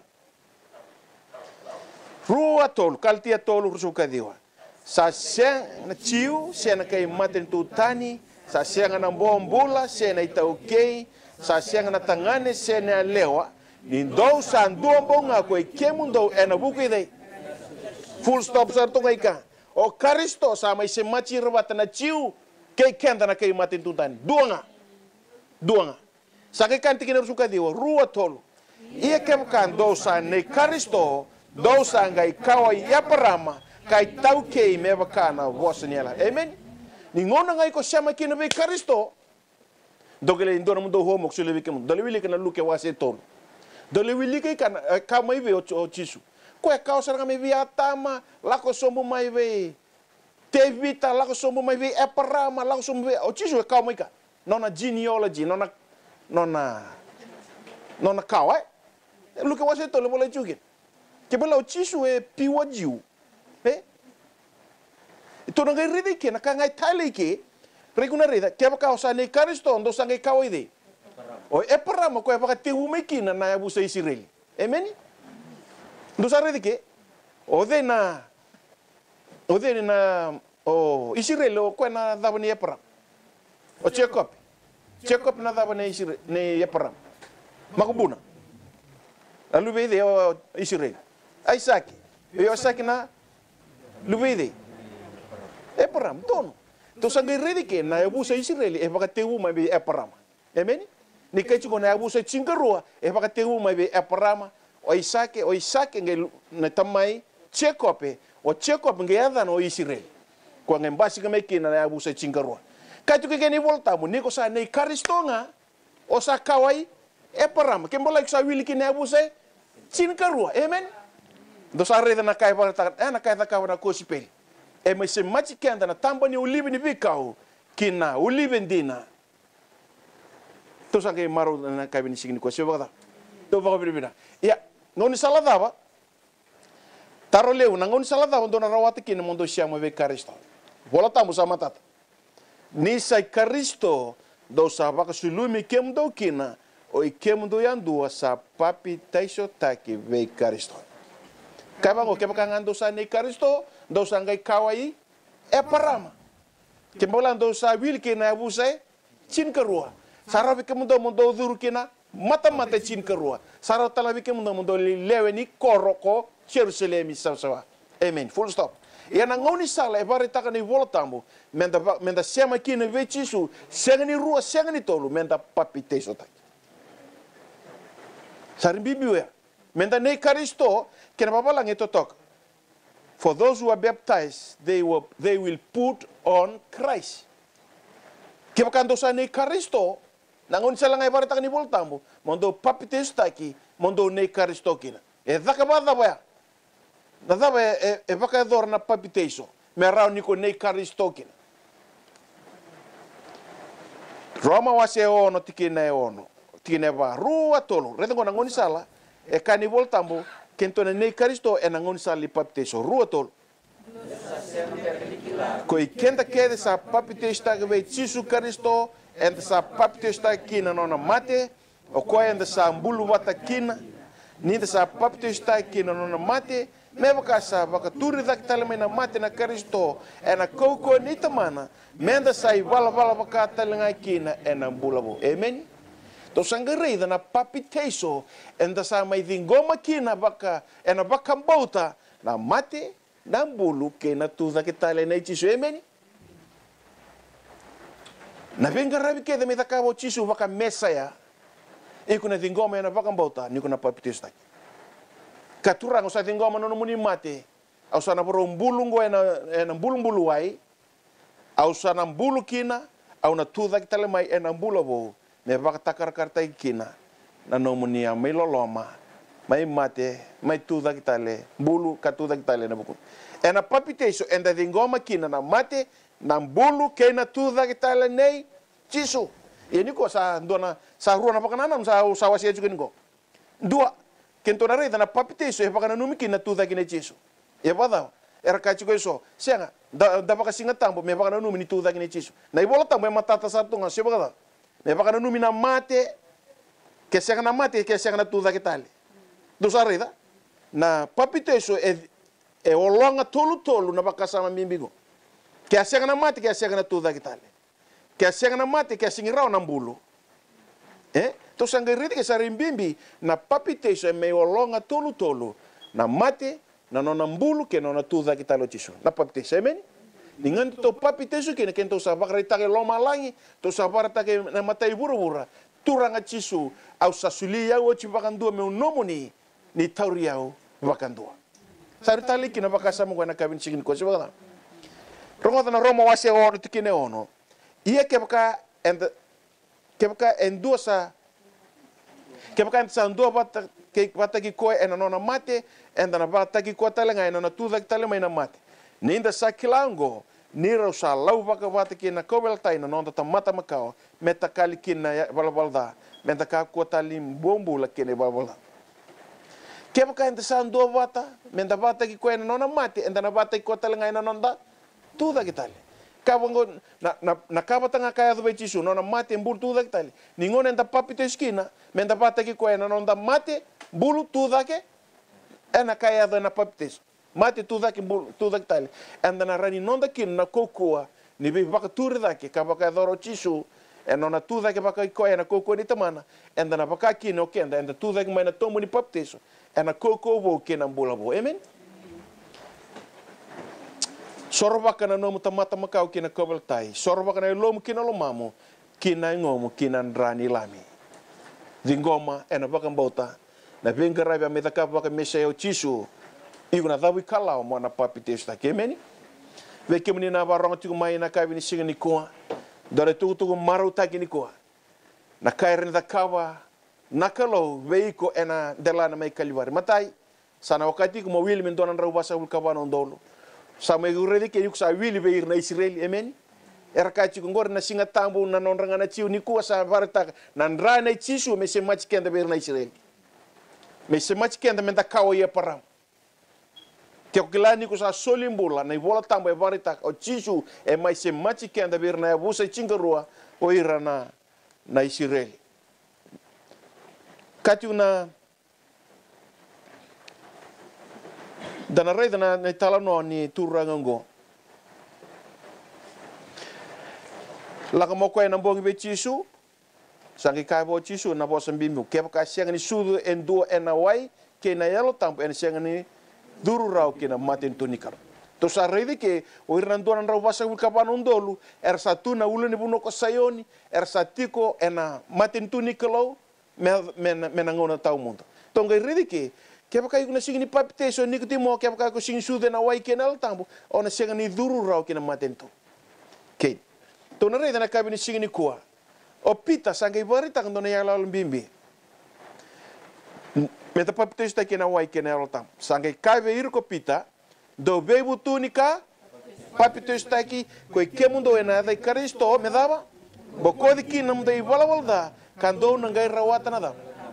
rua tolu kaltia tolu rusuka diwa sa sen na chiu sen kai maten tutani sa sen na bombula sen ita okay sa sen na tangane sen na lewa nindo san duombo nga ko kemundo ena buku dei full stop sar to kai ka o Kristo sa mai se machi rebata na chiu kai kenda na kai maten tutani duanga duanga sa kai kanti kina rusuka diwa rua tolu ia kem kan do sa ne Kristo dosa ngai kawa ya parama kai tau kei me bakana vosniela amen ni ngona ngai ko sama kina be Kristo dogele indona mundo homo sule be kem dole wili kana luke wase ton dole wili kai kana ka mai be o chisu ko e ka osara me via tama la ko sombo mai be te vita la ko sombo mai be e parama la ko sombo be o chisu ka mai ka nona genealogy nona nona nona kawa luke wase ton le bola chukin ke bela o chisu e piwa jiu pe to na ngai rede ke na ka ngai tale ke reguna reda ke ba ka osa ne Kristo ndo sangai ka oide o e para mo ko e ba te ume kina na ya busa Israel amen ndo sa rede ke o de na o de na o Israel o ko na dava ni e para o Jacob Jacob na dava ni Israel ni e para makubuna Alubede o Israel. Isaac. E Isaac na lubede. Abraham tono. To sangai redi ke na abusa Israel e baka tewu mai be Abraham. Amen. Ni kai ko na abusa chingarua e baka tewu mai be Abraham. O Isaac o Isaac nge na tamai Jacob o Jacob nge ada no Israel. Ko nge basi ke me ke na abusa chingarua. Kai tu ke ni volta mu ni ko sa nei karistonga o sa kawai Abraham ke mbola sa wili ke na abusa chingarua. Amen. Do sa reda na kai ba ta na kai ta ka na ko sipeli. E mai se mati ke anda na tamba ni ulibe ni vikau kina ulibe ndina to sa ke maro na kai ni signi ko se ba to ba bi bina ya ngoni sala dava taro leu na ngoni sala dava do na rawata kina mondo siamo ve Kristo vola tamu sama tata ni sai Kristo do sa ba ka sulumi kem do kina o i kem do yandu sa papi taiso taki ve Kristo kaba ngo ke ba ngando sa ni Kristo do sangai kawai e parama ke mola do sa wil ke na busai chin karua sarabi ke mundo mundo duru kina mata mata chin karua saraw talabi ke mundo mundo lewe ni koroko Jerusalem sawa amen full stop e na ngoni sala e bare takani voltambo menda menda sema kina vechisu sengani rua sengani tolu menda papite sota sarimbibiwe menda nei Kristo ke na babalang ito tok. For those who are baptized, they will, they will put on Christ. Kaya kando sa ni Kristo, nangon sa lang ay barita ni voltambo, mondo papites taki, mondo ni Kristo kina. E daka ba da ba? Da da ba e e baka dor na papiteso. Me rao ni ko ni Kristo kina. Roma wase ono tikine ono. Tikine ba rua tolo. Redo nangon sala e kani voltambo kento na nei Kristo e nangon sa li papiteso rua tol ko i kenta kede sa papiteso ta ge Jesus Kristo en sa papiteso ta kina nona mate o ko en sa mbulu wata kina ni sa papiteso ta kina nona mate me baka sa baka turi dak talme na mate na Kristo e na koko ni tamana menda sai vala vala baka talenga kina e na mbulabo amen. To sangarei na papiteso enda sa mai dingoma kina baka ena baka mbauta na mate na mbulu ke na tuza ke tale na chisu amen. Na venga rabi ke de me takabo chisu baka mesaya e kuna dingoma ena baka mbauta ni kuna papiteso taki. Katurang sa dingoma no muni mate au sana boro mbulu ngo ena ena mbulu mbulu wai au sana mbulu kina au na tuza ke tale mai ena mbulu bo me baka takar kartai kina na nomunia mai loloma mai mate mai tuda kitale bulu katuda kitale na buku ena papiteso enda dingoma kina na mate na bulu ke na tuda kitale nei chisu ini ko sa ndona sa rua na pakana na sa sa wasia juga ngo dua kento na reda na papiteso e pakana numi kina tuda kina chisu e bada era ka chigo so senga da da baka singa tambo me pakana numi ni tuda kina chisu na ibola tambo e matata sa tunga se bada me baka numi na mate ke sega na mate ke sega na tuda que tal do sarida na papiteso e e olonga tolu tolu na baka sama mimbigo ke sega na mate ke sega na tuda que tal ke sega na mate ke singira na mbulu eh to sangaridi ke sarimbimbi na papiteso e me olonga tolu tolu na mate na nona mbulu ke nona tuda que tal o tiso na papiteso amen. Dengan to papiteso kena kento sabak retake loma langi to sabar take na matai buru-bura turanga chisu au sasulia o chibakan dua me nomoni ni tauriau bakan dua saritali kina bakasa mo na kabin sigin ko sebala rongo na Roma wase o tikine ono ia ke baka and ke baka endosa ke baka sa ndo bata ke bata ki ko en nona mate en na bata ki ko talenga en na tuda tale mai na mate ninda sakilango niro sa lau baka bata ki na kobel tai na nonda tamata makao meta kali ki na balbalda meta ka ko talim bombu la kene balbalda ke baka enta sa ndo bata menda bata ki ko en nona mate en na bata ki ko talenga en nonda tuda ki tale kabango na na na kabata nga kaya do bechisu nona mate mbul tuda ki tale ningon enta papito esquina menda bata ki ko en nonda mate bulu tuda ke ena kaya do na papito mate tuda que tuda que tal anda na rani non da kin na kokua ni be baka tur da que kaba ka doro chisu e nona tuda ke baka ko e na koko ni tamana e na baka ki no kenda e tuda ke mai na tomo ni baptizo e na koko bo ke na bula bo amen soro baka na no tamata makau ke na kobel tai soro baka na lomo ke na lo mamo ke na ngomo ke na rani lami dingoma e na baka mbota na venga rabi me taka baka mesa yo chisu iguna dawi kala mo na baptizo ta ke amen ve ke menina barong tu mai na ka ni singa ni ko dore tu tu maru ta ki ni ko na kaire da kawa nakalo veiko ena delana mai kalivari matai sana wakati ko mo wil min donan raw basa ul kabano ndolo sa me guredi ke yuksa wil be ir na Israel amen era kachi ko ngor na singa tambu na non ranga na chiu ni ko sa varta nan rana chisu me se mach kenda be ir na Israel me se mach kenda men da kawo ye param ke ko glani ko sa solimbula na vola tambo e varta o chisu e mai se mach kenda be ir na busa chingarua o irana na Israel kati una dana rei dana ne tala no ni turangango la mo ko na bongi be chisu sangi kai bo chisu na bo sambimbu ke ka senga ni sudu endo ena wai ke na yalo tampo en senga ni duru rau ke na maten tonikar to sa rei ke o irando na rau basa ka banu ndolu er satu na ulani buno ko sayoni er satiko ena maten tonikalo me me me ngona tau mundo tonga ridike ke baka iguna singini papiteso ni kutimo ke baka ko sing sude na wai kenal tambo ona senga ni duru rau kena matento ke to na reda na kabini singini kuwa o pita sanga ibari tang dona ya lalu bimbi me ta papiteso ta kena wai kenal tam sanga kabe ir ko pita do bebu tunika papiteso ta ki ko ke mundo ena da Kristo me daba bokodi kinam dei wala wala kando nangai rawatan ada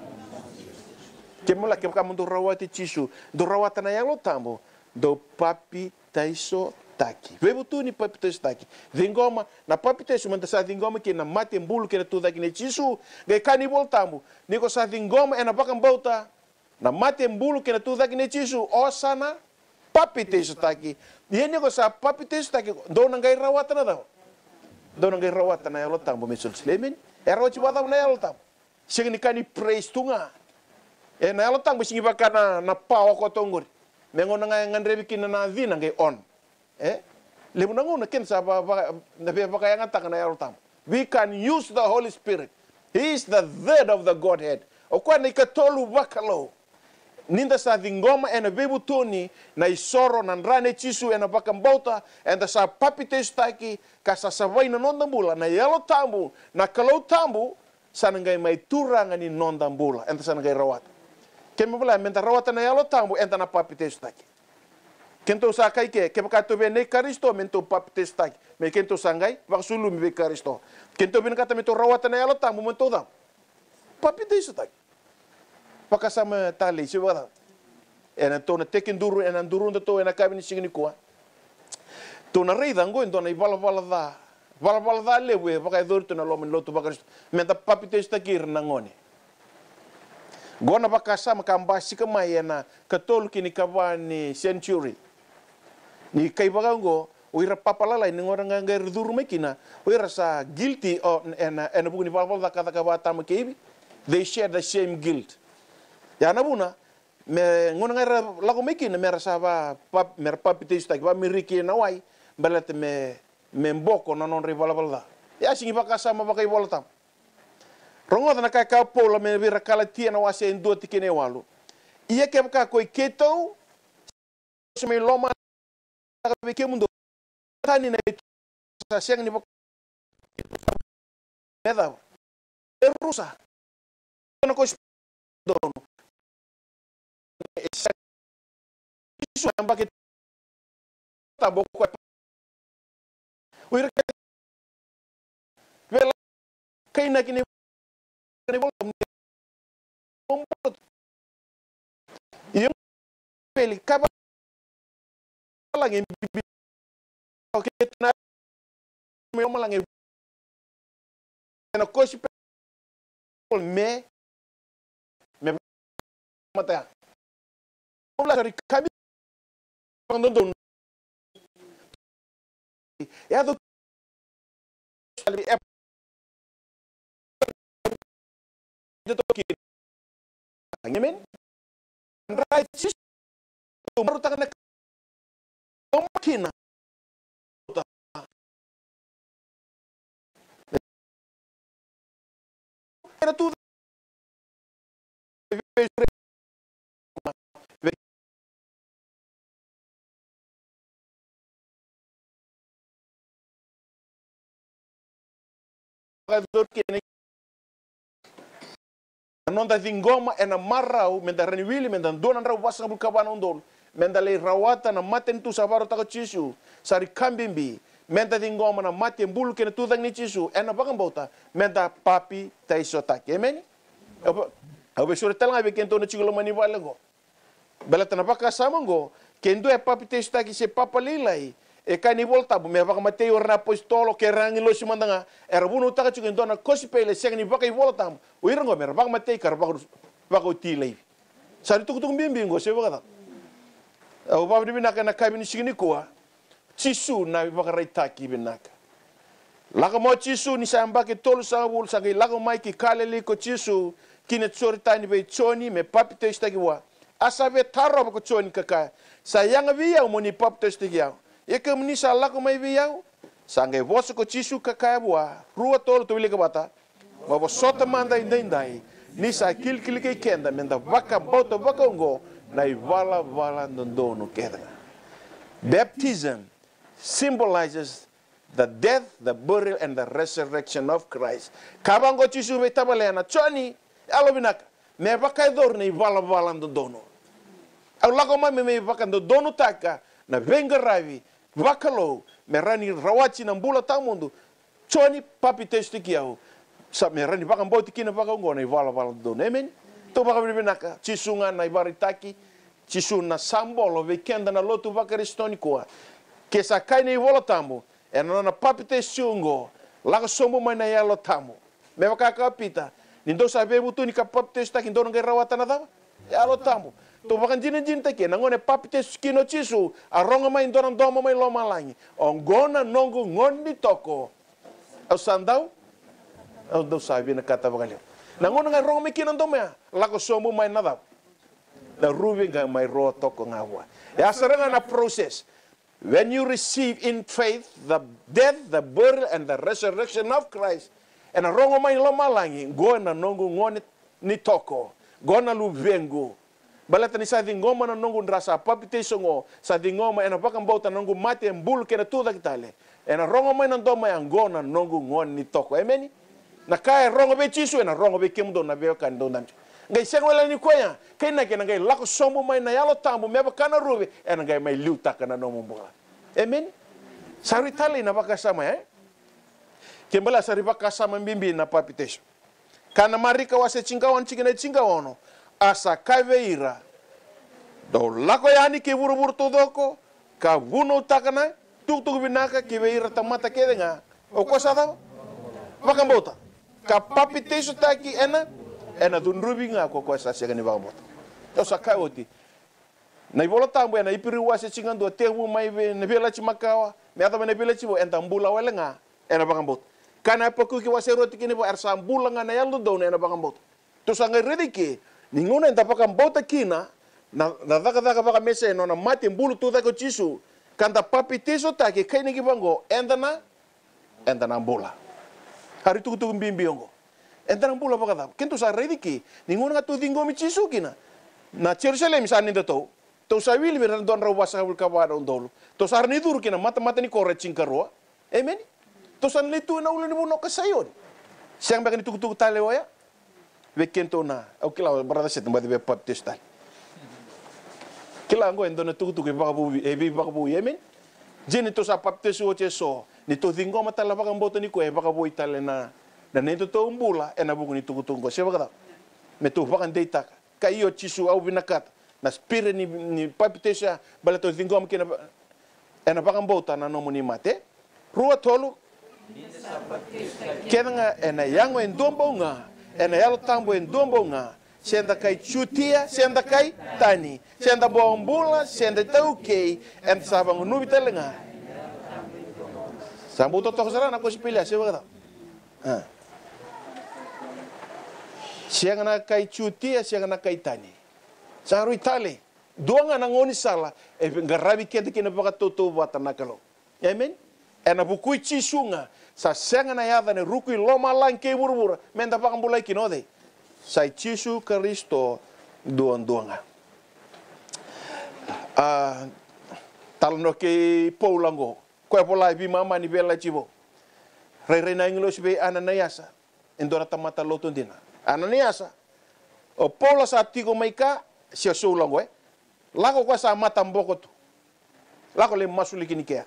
kemula ke kamu do rawati chisu do rawatan ya lo tambo do papi taiso taki vebu tu ni papi taiso taki vingoma na papi taiso manta sa vingoma ke na mate mbulu ke tu taki ne chisu ge kani bol tambo ni ko sa vingoma ena bakam bauta na mate mbulu ke tu taki ne chisu osana papi taiso taki ye ni ko sa papi taiso taki do nangai rawatan ada do nangai rawatan ya lo tambo mesul slemen era o chibata na yalo tam sing ni kani praise tunga e na yalo tam singi bakana na pao ko tongor mengo na ngandre bikin na vina ngai on eh le mo ngona ken sa ba na be baka yang tak na yalo tam we can use the Holy Spirit. He is the third of the Godhead o kwa ni katolu bakalo ninda sa vingoma ena bebu toni na isoro na rane chisu ena bakambauta enda sa papite staki kasa savai na nondambula na yalo tambu na kalau tambu sanangai mai turanga ni nondambula enda sanangai rawat kemebula menta rawat na yalo tambu enda na papite staki kento sa kai ke ke bakato be ne Kristo mento papite staki me kento sangai vaksulu me Kristo kento bin kata mento rawat na yalo tambu mento da papite staki pakasama tali siwala ena tona tekin duru ena duru to ena kabini singini kwa tona reida ngo ndona ibala bala da bala bala da lewe baka dur tona lo men lotu baka menta papite sta kir nangone gona pakasama kamba sikama ena katol kini kabani century ni kai bagango oira papalala ni ngora nganga duru mekina oira sa guilty o ena ena bugni bala bala da kata kabata makebi they share the same guilt ya nabuna me ngona ngara lago meki na mera sava pap mer papite sta ba miriki na wai balat me me mboko na non rivala balda ya singi baka sama baka ibola tam rongo na ka ka pola me vira kala tia na wase ndo tikene walu iya ke baka ko keto me loma be ke mundo tani na sa seng ni baka meda rusa na ko dono isu yang bagi tabok ko wir bela kay na kini kini bolam mompot yung peli kaba lang bibi okay na may malang na ko si me me mata Mula dari kami pangdondon ya do to ki ngemen right sis to maruta na makina era tudo non da ngoma ena marau menda rani wili menda dona rau wasa bu kabana undol menda le rawata na maten tu sabaro ta chisu sari kambimbi menda ngoma na mate mbulu kena tu ni chisu ena bakam bota menda papi taisota kemen abe sure talanga be kento na chigolo mani walago bela tana baka samango kendo e papi taisota ki se papa lilai e kani volta bu me baka matei orna apostolo ke rangi lo simandanga era bunu taka chuken dona kosipele segni baka i volta o irango me baka matei kar baka baka utilei sari tuku tuku bimbingo se baka o babu binaka na kabini sigini koa chisu na baka raitaki binaka laga mo chisu ni samba ke tolu sa wul sa ke laga mai ki kalele ko chisu kine tsori tani be choni me papi taisota ki wa asabe taro ko choni kaka sayanga via mo ni papi taisota ki ya e ke mni sa la ko mai viau sange voso ko chisu kaka bua rua tolo to ka bata wa bo sota manda indai ndai ni sa kil kil ke kenda menda vaka boto vaka ngo na ivala vala ndono keda baptism symbolizes the death, the burial and the resurrection of Christ. Kabango chisu be tabalena choni alobinak me vaka dor ni vala vala ndono au la ko mai me vaka ndono taka na venga ravi vakalo merani rawachi na mbula tamundo choni papi testikiao sa merani vaka mboti kina vaka ngona ivala vala do nemen to vaka binaka chisunga na ibaritaki chisuna sambolo vekenda na lotu vaka ristoni koa ke sa kai nei vola tambo ena na papi testungo la sombo mai na yalo tamo me vaka kapita nindo sa bebu tu ni ka papi testaki ndo ngai rawata na dava yalo tambo to bakan jina jinta ke nangone papite skino chisu aronga mai ndona ndoma mai loma langi ongona nongo ngoni toko au sandau au do sabi na kata bagalio nangona ngai ronga mai kino ndoma lako somo mai nada na rubi ngai mai ro toko ngawa ya saranga na process when you receive in faith the death, the burial and the resurrection of Christ and aronga mai loma langi ngona nongo ngoni ni toko gona luvengo balata ni sa ngoma na nongo ndrasa papite songo sa ngoma ena baka mbota nongo mate mbul kena tuda kitale ena rongo mai na ndoma ya ngona nongo ngon ni toko emeni na kai rongo be chisu ena rongo be kemdo na be kan do nan ngai sengwela ni koya kena kena ngai lako sombo mai na yalo tambo me baka na rubi ena ngai mai liuta kana no mbola emeni sari tali na baka sama eh kembala sari baka sama mbimbi na papite kana marika wase chingawan chikina chingawono asa kaveira do lako yani ke buru-buru todoko ka buno takana tuk tuk binaka ke veira tamata kedenga o kosa da baka mbota ka papi teso taki ena ena dun rubinga ko kosa segani baka mbota to sakai oti na ibola tambo ena ipiri wase chingando tewu mai ve ne bela chimakawa me ata ne bela chibo enta mbula welenga ena baka mbota kana paku ki wase roti kini bo ersa mbula ngana yaldo do ena baka mbota to sanga redike ninguna enta baka mbota kina na na daka daka baka mese no na mate mbulu tu dako chisu kanta papi teso take kai niki bango enda na enda na mbula hari tu tu mbimbi ongo enda na mbula baka da kento sa rediki ninguna tu dingo mi chisu kina na Jerusalem sa ninda to to sa wili be don ra wasa bul ka wada ondolo to sa ni dur kina mata mata ni kore chinkarwa amen to san letu na ulo ni buno kasayon siang baka ni tu tu tale waya vekento na au kila brada set mbadi be pap testal kila ngo endo na tuku tuku baka bu e bi baka bu yemen jeni to sa pap tesu o cheso ni to dingo mata la baka mboto ni ko e baka bu itale na na nento to umbula e na buku ni tuku tuku se baka me tu baka deita kai o chisu au binakat na spire ni ni pap tesa bala to dingo am kina e na baka mbota na no moni mate rua tolu kenanga e na yango endombo nga ena yalo tambo en dombo nga senda kai chutia senda kai tani senda bombula senda tauke en sabang nubi telenga sambu to to sara na ko sipila se bada ah siang na kai chuti siang na kai tani sarui tale doanga na ngoni sala e ngarabi kete kina baka toto bata nakalo amen ena bukui chisunga sa siang na yada ne rukui loma langke burbura menda baka mulai kinode sai chisu Kristo doan doanga a talno ke poulango ko pola bi mama ni bela chibo re re na inglo sibe ananiasa endora tamata lotondina Ananiasa o pola sa tigo maika sia soulango eh lago kwa sa mata mboko tu lago le masuli kinikea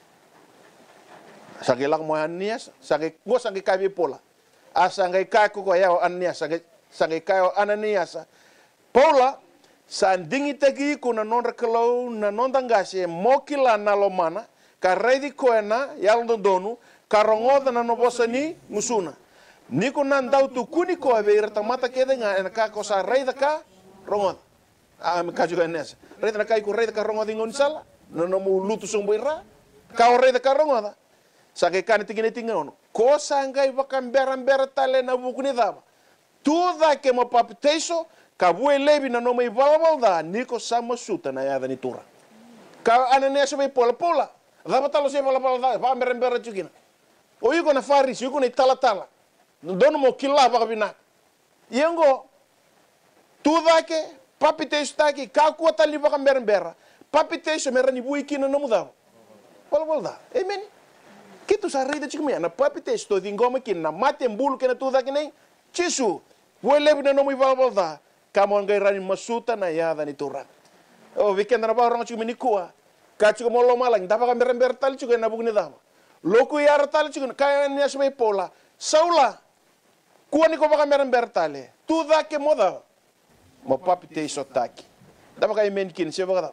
sage lago mo Ananias sage go sage kabe pola asanga ka ko ya Ananias sage sage ka Ananias pola sa ndingi tagi kuna nonra kalo na nondangase mokila na lomana ka redi koena yalndo donu karongoda na nobosani musuna Niko nan dau tu kuni ko ave irta mata kede nga en ka ko sa rei da ka rongot. Ah me ka juga nes. Rei da kai ko rei da ka rongot ngon sala. No no mu lutu sung boira. Ka o rei da ka rongot. Sa ke kan tingine tingono. Ko sa ngai bakam beram ber tale na bukuni da. Tu da ke mo papiteso ka bue lebi na no mai balabal da niko samo suta na ya da ni tura. Ka Ananias be pola pola. Da batalo se balabal da ba beram ber chukina. O yuko na faris yuko ni tala tala. Dono mo kila baka bina. Yengo tuda ke papiteso taki ka kuata li baka merembera. Papiteso merani bui kina no muda. Wala wala. Amen. Kitu sa rida chikmi na papiteso to dingoma kina mate mbulu kena tuda kine chisu. Wele bina no mu wala wala. Kamo ngai rani masuta na yada ni tura. Oh weekend na ba orang chikmi ni kuwa. Ka chiko mo lo malang da baka merembera tali chiko na bugni da. Loku yara tali chiko kaya ni asme pola. Saula Kua ni ko baka meron bertale. Tu da ke moda. Mo papite sotaki. Da baka imen kin se baka.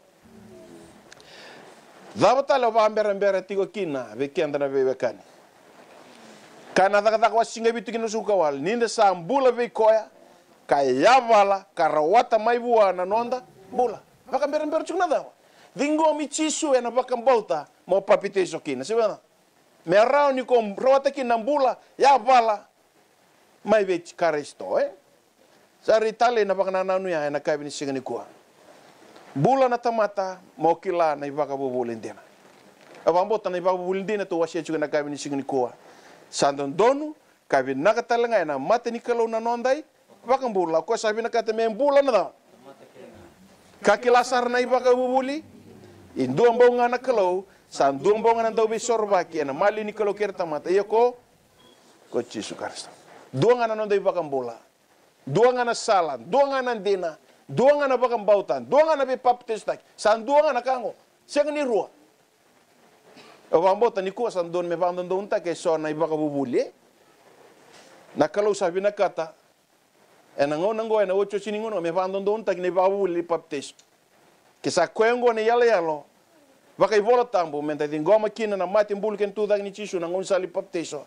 Da batale ba meron beratigo kina be kenda na be bekani. Kana da da wasinga bitu kinu sukawal. Ninda sambula be koya. Kaya bala karawata mai bua na nonda bula. Baka meron berchuk na da. Dingo mi chisu ena baka mbauta mo papite sokina. Se baka. Merau ni ko rawata kina bula ya bala. Mai be Kristo eh sari tale na baka nanu ya na kabini singani kuwa bula na tamata mokila na ibaka bubulindena abambo tan ibaka bubulindena to washe chuga na kabini singani kuwa sandon donu kabini nakatalanga na mate ni kalo na nondai baka bula ko sabi na kata men bula na da kakilasar na ibaka bubuli indu ambonga na kalo sandu ambonga na dobi sorbaki na mali ni kalo kerta mata yako ko Yesu Kristo dua ngana nondai bakam bola, dua ngana salan, dua ngana dina, dua ngana bakam bautan, dua ngana be paptestak, san dua ngana kango, siang ni rua. Awambo tani ko san don me bandon don ta ke so na ibaka bubuli. Na kalau sabi na kata, ena ngo nango ena ocho siningo no me bandon don ta ni bubuli paptes. Ke sa kwengo ne yale yalo. Baka ibola tambo menta dingoma kina na mati mbulu ken tu dag ni chisu na ngon sali papteso.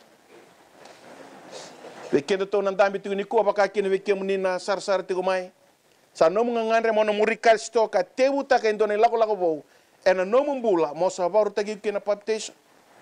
Wekendo to nandambi tu ni ko baka kina wekemu ni na sar sar tigo mai sa no mga ngandre mo no murikal sto ka tebu ta kendo ne lako lako bo ena no mbula mo sa baru tagi kina paptes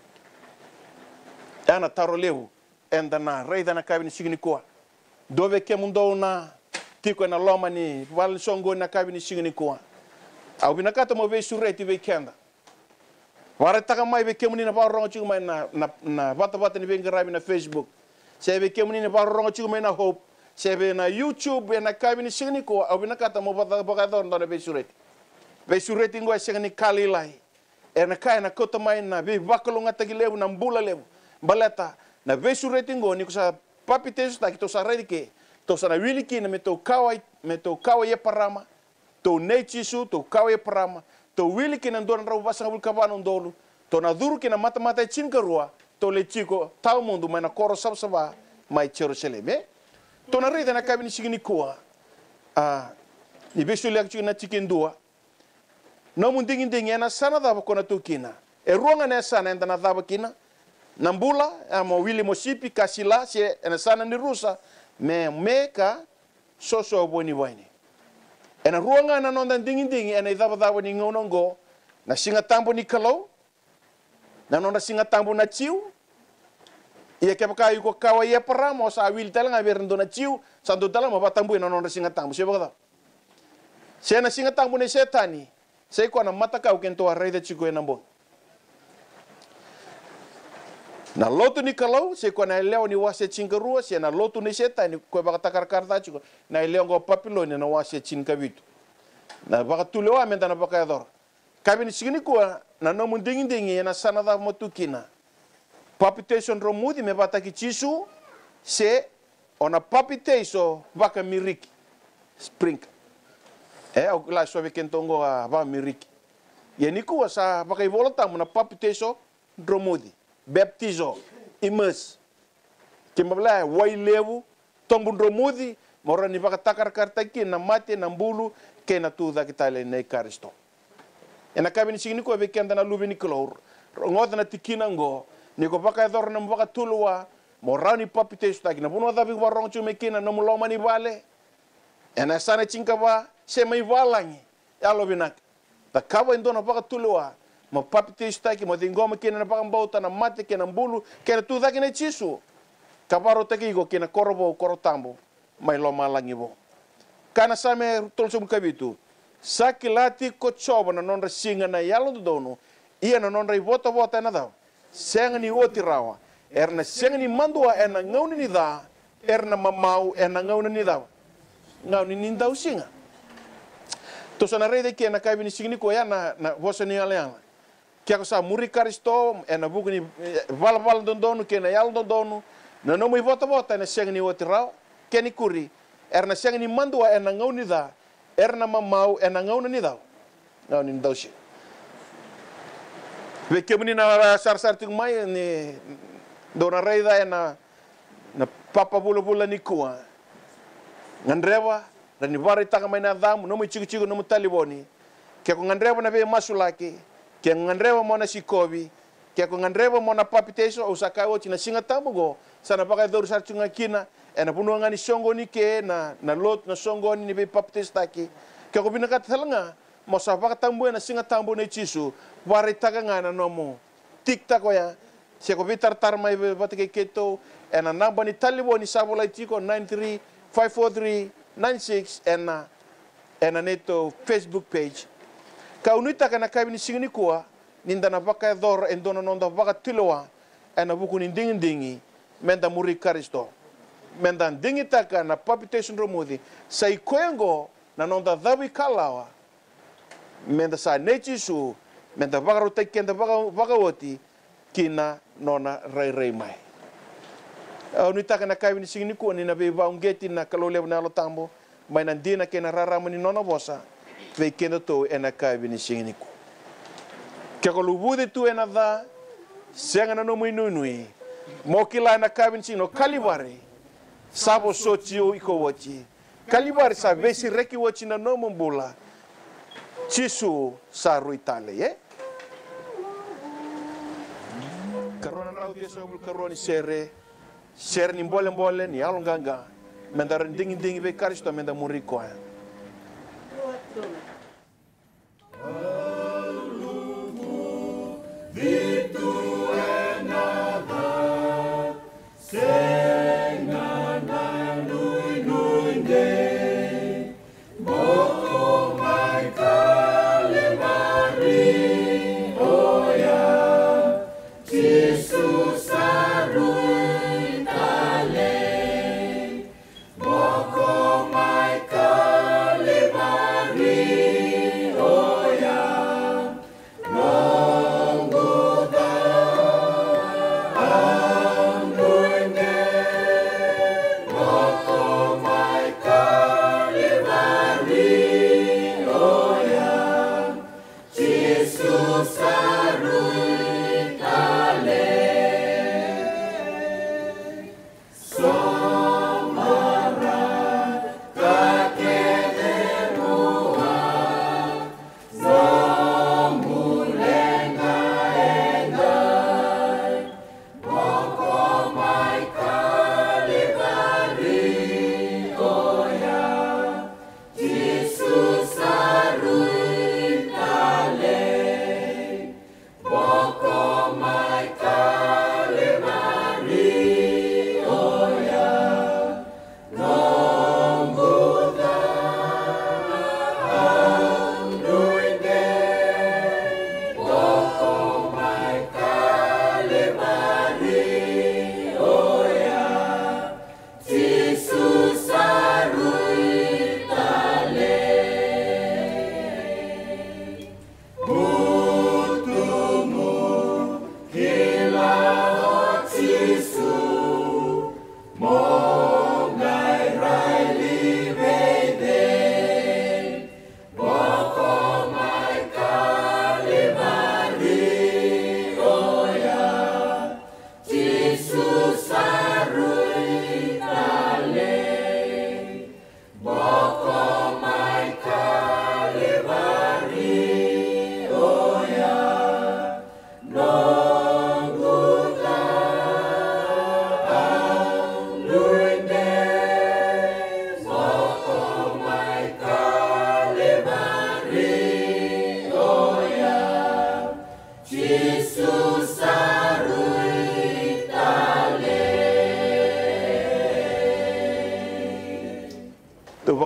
ana taro lewu enda na reida na kabini signi ko do wekemu ndo na tiko na loma ni wal songo na kabini signi ko au binakata mo ve sureti wekenda wara taka mai wekemu ni na baru rongo mai na na bata bata ni bengarabi na Facebook sebe kemuni ni baro rongo chiku mena hope sebe na YouTube na kabini singni ko abina kata mo bata baka don don be sureti be sureti ngo singni kalilai ena kai na kota mai na be bakalo ngata gilebu na mbula lebu baleta na be sureti ngo ni ko sa papiteso ta kito sa redike to sa na wiliki na meto kawai meto kawai parama to nechisu to kawai parama to wiliki na don rabu basa bul kabano ndolu to na duru kina mata mata chinka rua to le chico tau mundo mai na koro sabsaba mai Jerusalem eh to na rida na kabini sigini kuwa ah ni besu le na chicken dua no mundingi dingi na sana da ko na tukina e ruanga na sana enda na da kina nambula amo wili mosipi kasila se na sana ni rusa me meka soso boni boni ena ruanga na nonda dingi dingi ena da da ni ngonongo na singa tambo ni kalo na nonda singa tambo na chiu ia ke baka yu ko kawa ia para mo sa wil tala nga ber ndona chiu santo tala mo batambu ina non singa tambu se baka se na singa tambu ne setani se ko na mata ka ukento a rei de chico e nambo na lotu ni kalau se ko na leo ni wase chingarua se na lotu ni setani ko baka takar karta chico na leo ngo papiloni na wase chinkabitu na baka tulewa menda na baka dor kabini sigini ko na no mundingi dingi na sanada motukina palpitation romudi me bata ki chisu se ona palpitation baka miriki spring eh o la so be kentongo a ba miriki ye niku sa baka ivolta na palpitation romudi baptizo imus kimabla wai lewu tombu romudi mora ni baka takar karta ki na mate na mbulu ke na tu da kitale nei karisto ena kabini sigini ko be kenda na lubini klor ngoda na tikina ngo ni ko baka dor na baka tulwa morani papite sta kina buno da bi warong chu mekina no mulo mani vale ena sana chinka ba se mai valangi ya lo binak ta kaba indona baka tulwa mo papite sta ki mo dingo mekina na baka mbauta na mate kina mbulu kena tu da kina chisu kabaro taki go kina korobo korotambo mai lo malangi bo kana same tolsum kabitu sakilati ko chobo na non singa na yalo dono ia na non rai vota vota na da senga ni oti rawa erna senga ni mandua ena ngauni ni da erna mamau ena ngauni ni da ngauni ni da usinga to sana rede ke na kaibini signi ko ya na na vosa ni aleang kia ko sa muri karisto ena buku ni val val don donu ke na yalo donu na no mai vota vota na senga ni oti rawa ke ni kuri erna senga ni mandua ena ngauni da erna mamau ena ngauni ni da ngauni ni da usinga ve ke muni na sar sar ting mai ni dona reida na na papa bula bula ni kuwa ngandrewa dan ni bari taka mai na dam no mu chiku chiku no mu taliboni ke ko ngandrewa na be masulaki ke ngandrewa mo na sikobi ke ko ngandrewa mo na papiteso o sakawo china singa tamugo sana baka dor sar tunga kina ena puno ngani songo ni ke na na lot na songo ni be papiteso taki ke ko binaka thalanga mo sa baka tambu na singa tambu na chisu wari taka ngana nomo tiktak ya se ko bitar tar mai batike keto ena namba ni talibo ni sabola tiko nine three five four three nine six ena ena neto Facebook page ka unita kana kabini singini kuwa ninda na baka dor endona nonda baka tiloa ena buku ni dingi dingi menda muri karisto menda dingi taka na palpitation romudi sai koengo na nonda dabi kalawa menda sa nechisu menda baka rote kenda baka baka woti kina nona rai rai mai au ni taka na kabini singini ko ni na be ba ungeti na kalole na lo tambo mai na dina kena rara mani nona bosa ve kenda to ena kabini singini ko ke ko lubude tu ena da senga na no muy nui mo kila na kabini singino kalibare sabo sochio iko wochi kalibare sa vesi reki wochi na no mbula chisu sa ruitale ye karona na audio so bul karoni sere sere ni mbole mbole ni alonganga menda ndingi ndingi be karisto menda muriko ya vitu enada senga na nui nui de boko mai kalemari oya Jesus arui tale boko mai kalemari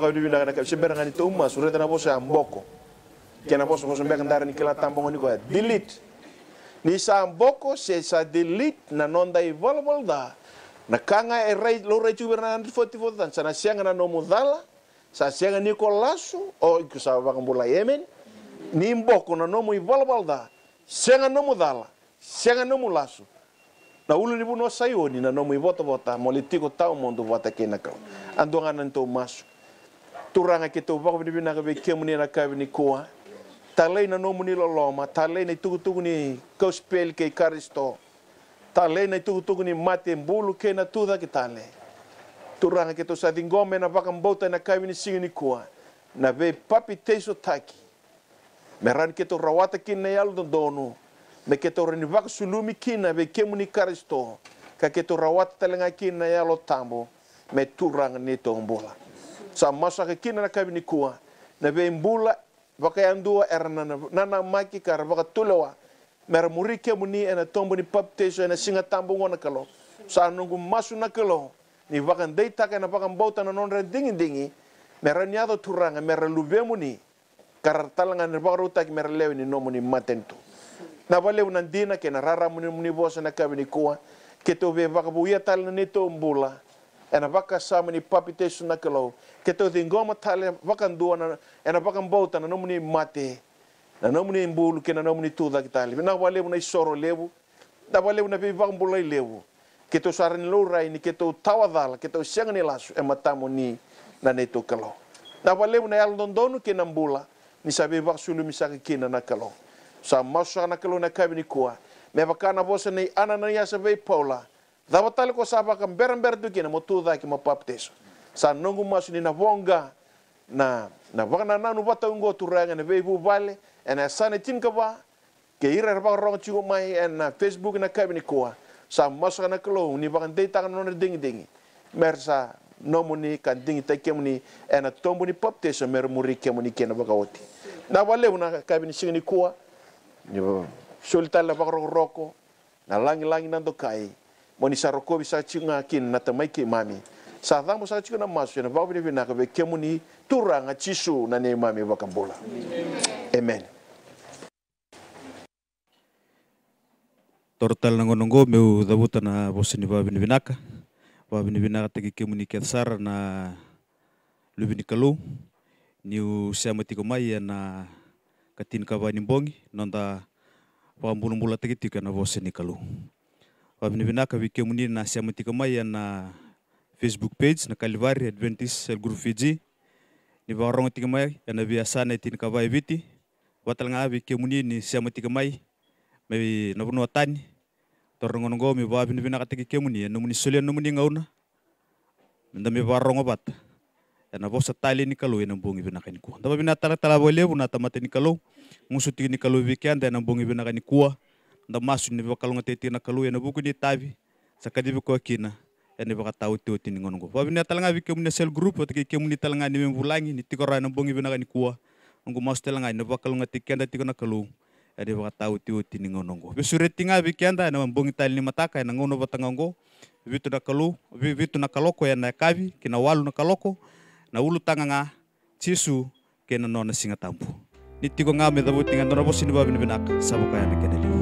baka di bina ka sebera ngani to uma sureta na bosa amboko kena bosa bosa mbeka ndara ni kila tambongo ni ko delete ni sa amboko se sa delete na nonda i volleyball da na kanga e rei lo rei tuberna forty four tan sana sianga na no mudala sa sianga ni ko lasu o ku sa baka mbula yemen ni mboko na no mu i volleyball da sianga no mudala sianga no mulasu na ulu ni buno sayoni na no mu i vota vota molitiko tau mondo vota kena ka andonga nanto masu turanga ke to baka bina ka be kemuni na ka ni koa talei na no mu ni loloma talei na tugu tugu ni gospel ke karisto talei na tugu tugu ni mate mbulu ke na tuda ke tale turanga ke to sa dingome na baka mbota na ka ni singi ni koa na be papi teso taki meran ke to rawata kin na yal don donu me ke to ni baka sulumi kin na be kemuni karisto ka ke to rawata talenga kin na yalo tambo me turanga ni to mbola sa masa ke kin na ka ni koa na be mbula baka yandua erna na na maki kar baka tulewa mer muri kemuni ena tombo ni pap teso ena singa tambo ngona kalo sa nungu masu na kalo ni baka deita ka na baka mbota na nonre dingi dingi mer nyado turanga mer lubemu ni kar talanga ne baka ruta ki mer lewi ni nomu ni matento na vale una dina ke na rara muni muni bosa na kabini koa ke to be baka buia tal ni to mbula ena baka sama ni papi teso na kalo ke to dingoma tale baka ndua na ena baka mbota na nomu ni mate na nomu ni mbulu ke na nomu ni tuda ki tali na vale una isoro lebu na vale una be baka mbula lebu ke to saran lo rai ni ke to tawadala ke to sianga ni lasu e matamo ni na neto kalo na vale una yal dondonu ke na mbula ni sabe baka sulu misaka kina na kalo sa masa na kalo na kabini koa me baka na bosa ni ana na ya sabe paula da batale ko saba ka berember du kina motuda ki mapapteso sa nongu masu ni na vonga na na baka na nanu bata ungo turanga na bebu vale ena sana tinka ba ke ira ba ro chigo mai en Facebook na kabini koa sa masa na kalo ni baka deita no dingi dingi mersa nomuni kan dingi ta kemuni ena tombu ni papteso mer muri kemuni kena baka oti na wale una kabini singini koa ni solita la baka roko na langi langi nando kai moni saroko bisa chinga kin na tamai ki mami sa damo sa china masu na babu ni na ka be kemuni turanga chisu na ne mami bakambola amen tortal nangonongo meu dabuta na bosini babu ni binaka babu ni binaka tegi kemuni ketsara na lubini kalu niu siamati ko mai na katin kabani bongi nonda pambulu mula tegi tika na bosini kalu babu ni binaka bi kemuni na siamati ko mai na Facebook page na Calvary Adventist Cell Group Fiji ni barong tika mai na biasa na tin kabai biti watal nga bi kemuni ni siama tika mai mai na buno tani torongon ngo mi babi ni binaka tika kemuni no muni solian no muni ngauna nda mi barong bat na bosa tali ni kalu na bongi binaka ni ku nda bina tala tala bole buna tamate ni kalu musuti ni kalu bi kanda na bongi binaka ni ku nda masu ni bakal ngate na kalu na buku ni tabi sakadi ko kina ene baka tahu tu tini ngongo. Babi na talanga bi kemuni sel group atau kemuni talanga ni membulangi ni tikora na bongi binaka ni kuah. Ngongo mas talanga ni bakal ngati kenda tikona kalu. Ene baka tahu tu tini ngongo. Besure tinga bi kenda na bongi tali ni mataka na ngono batangongo. Bitu na kalu, bitu na kaloko ya na kavi, kina walu na kaloko, na ulu tanganga cisu kena nona singa tampu. Ni tiko ngame dabu tinga nona bosi ni babi ni binaka sabu kaya na kena liu.